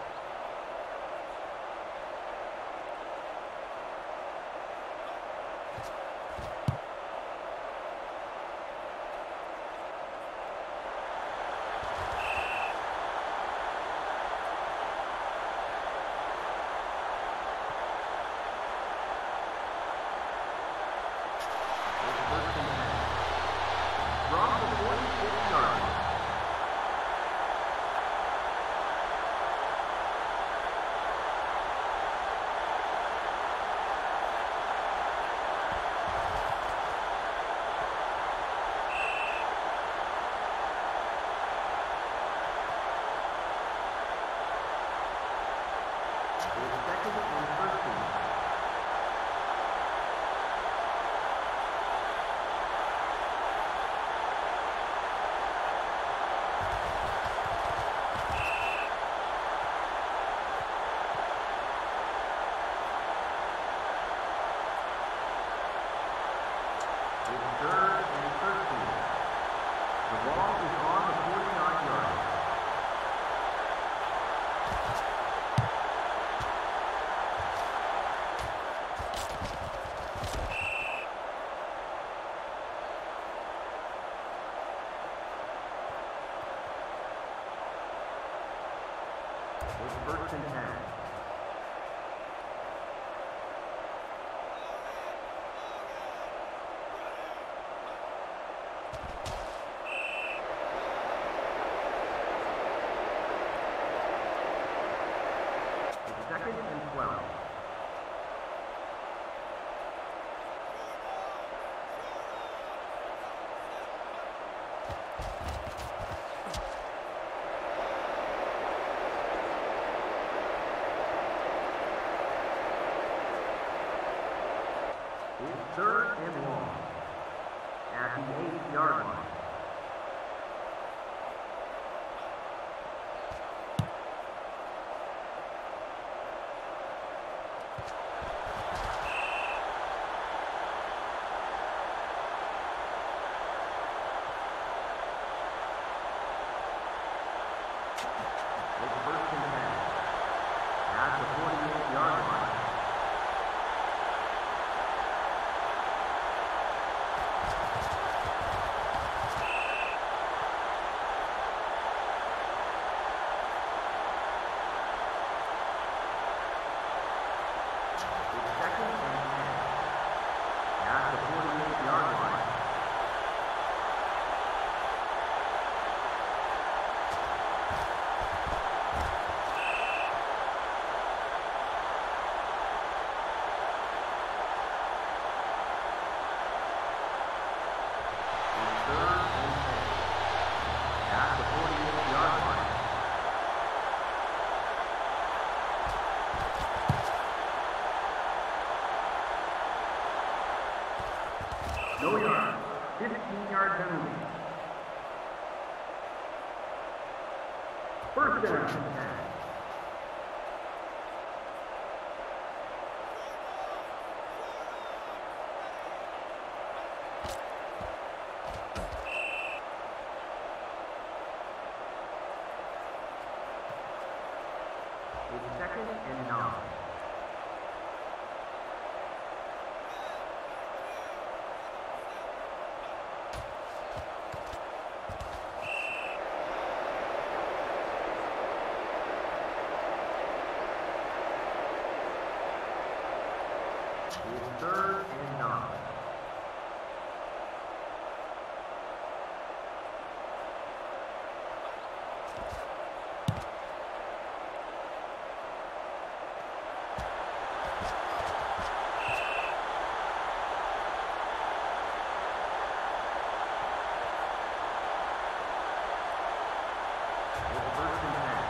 First and ten. It's second and twelve. Third and long at the eight-yard line. It's first and ten at the forty-eight-yard line. No yard, fifteen-yard penalty. First down and ten. It's second and nine. It's third and nine. It's first and ten.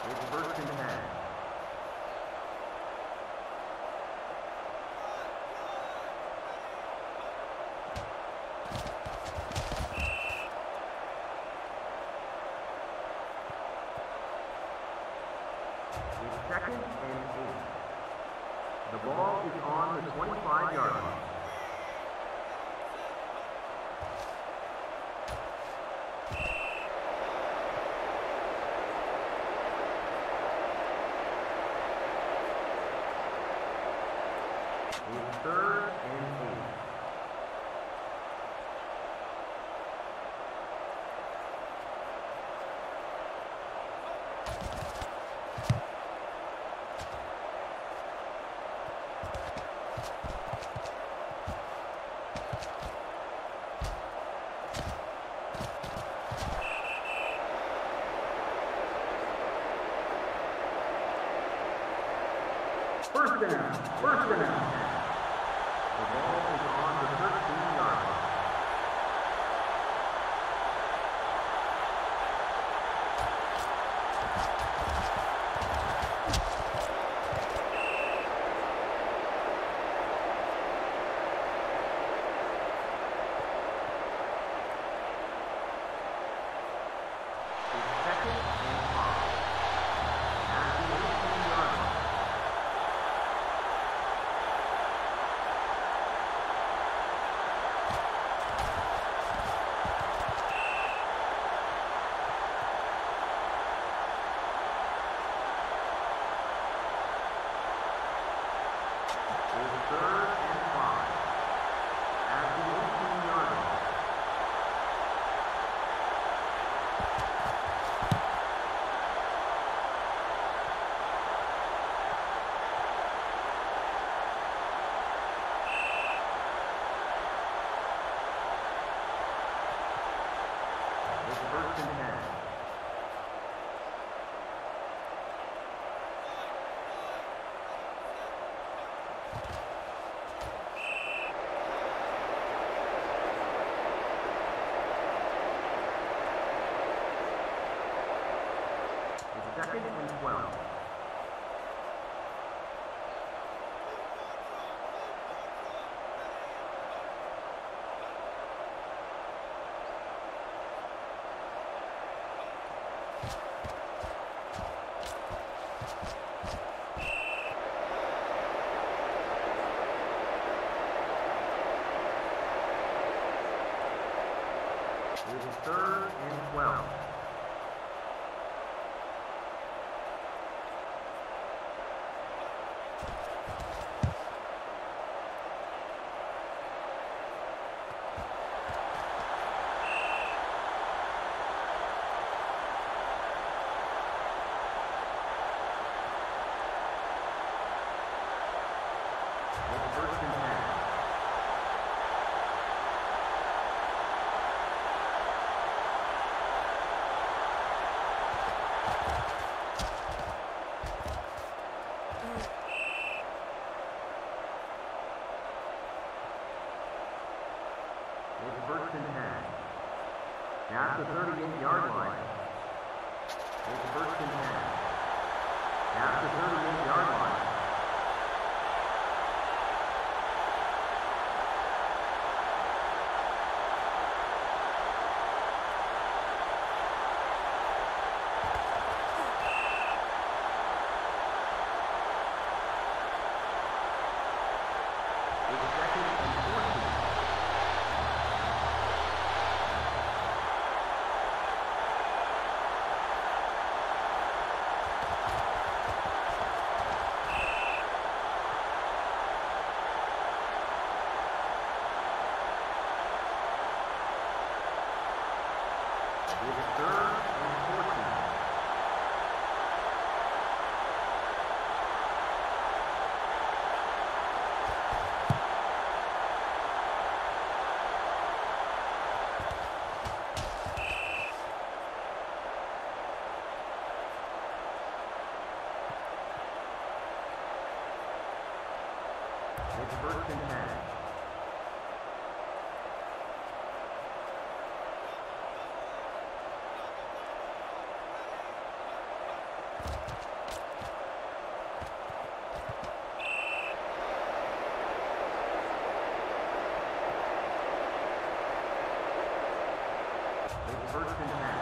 It's first and ten. It's second and eight. The ball is on the twenty-five yard line. It's third and eight. First down, first down. The ball is on the thirteen yard line. It's second and five. At the eighteen yard line. It's third and five. At the eighteen yard line. It's first and ten. It's second and twelve. It's third and twelve. It's first and ten. It's first and ten. At the thirty-eight yard line. It's first and ten. At the thirty-eight yard line. It's second and fourteen. It's third and fourteen. It's first and ten. It's first and ten.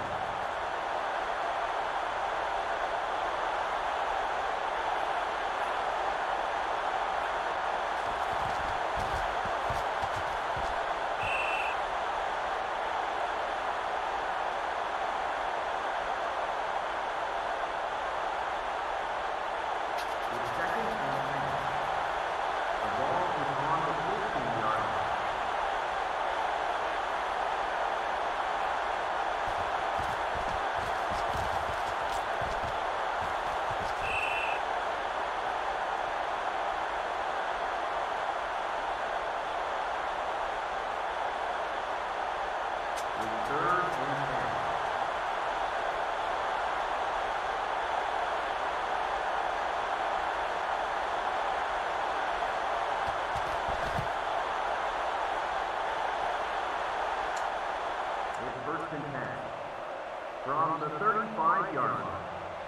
First and ten. From the thirty-five yard line.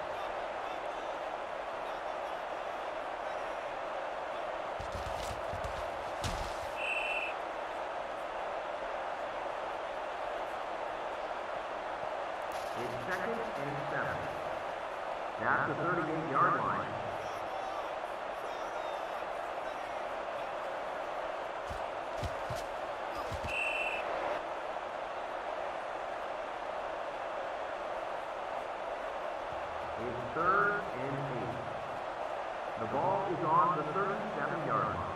It's second and seven. At the thirty-eight yard line. It's third and eight. The ball is on the thirty-seven yard line.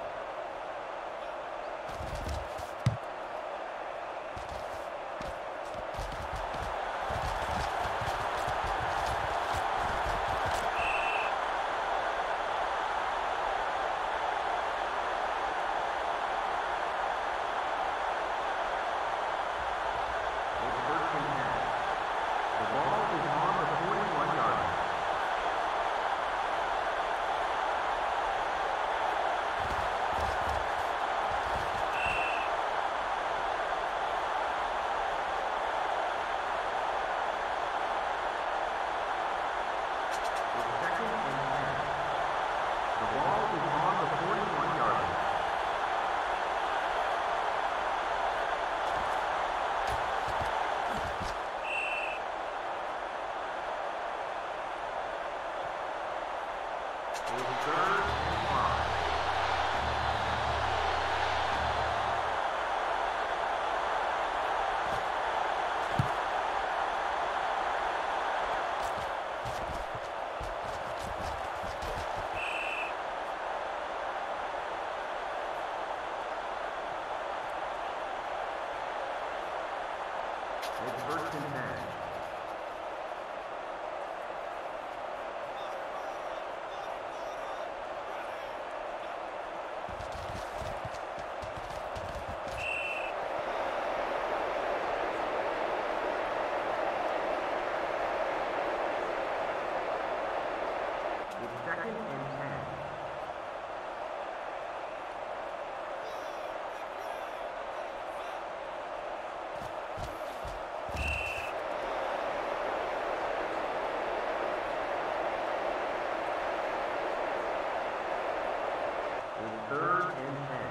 It's first and ten. It's second and ten. Third and ten.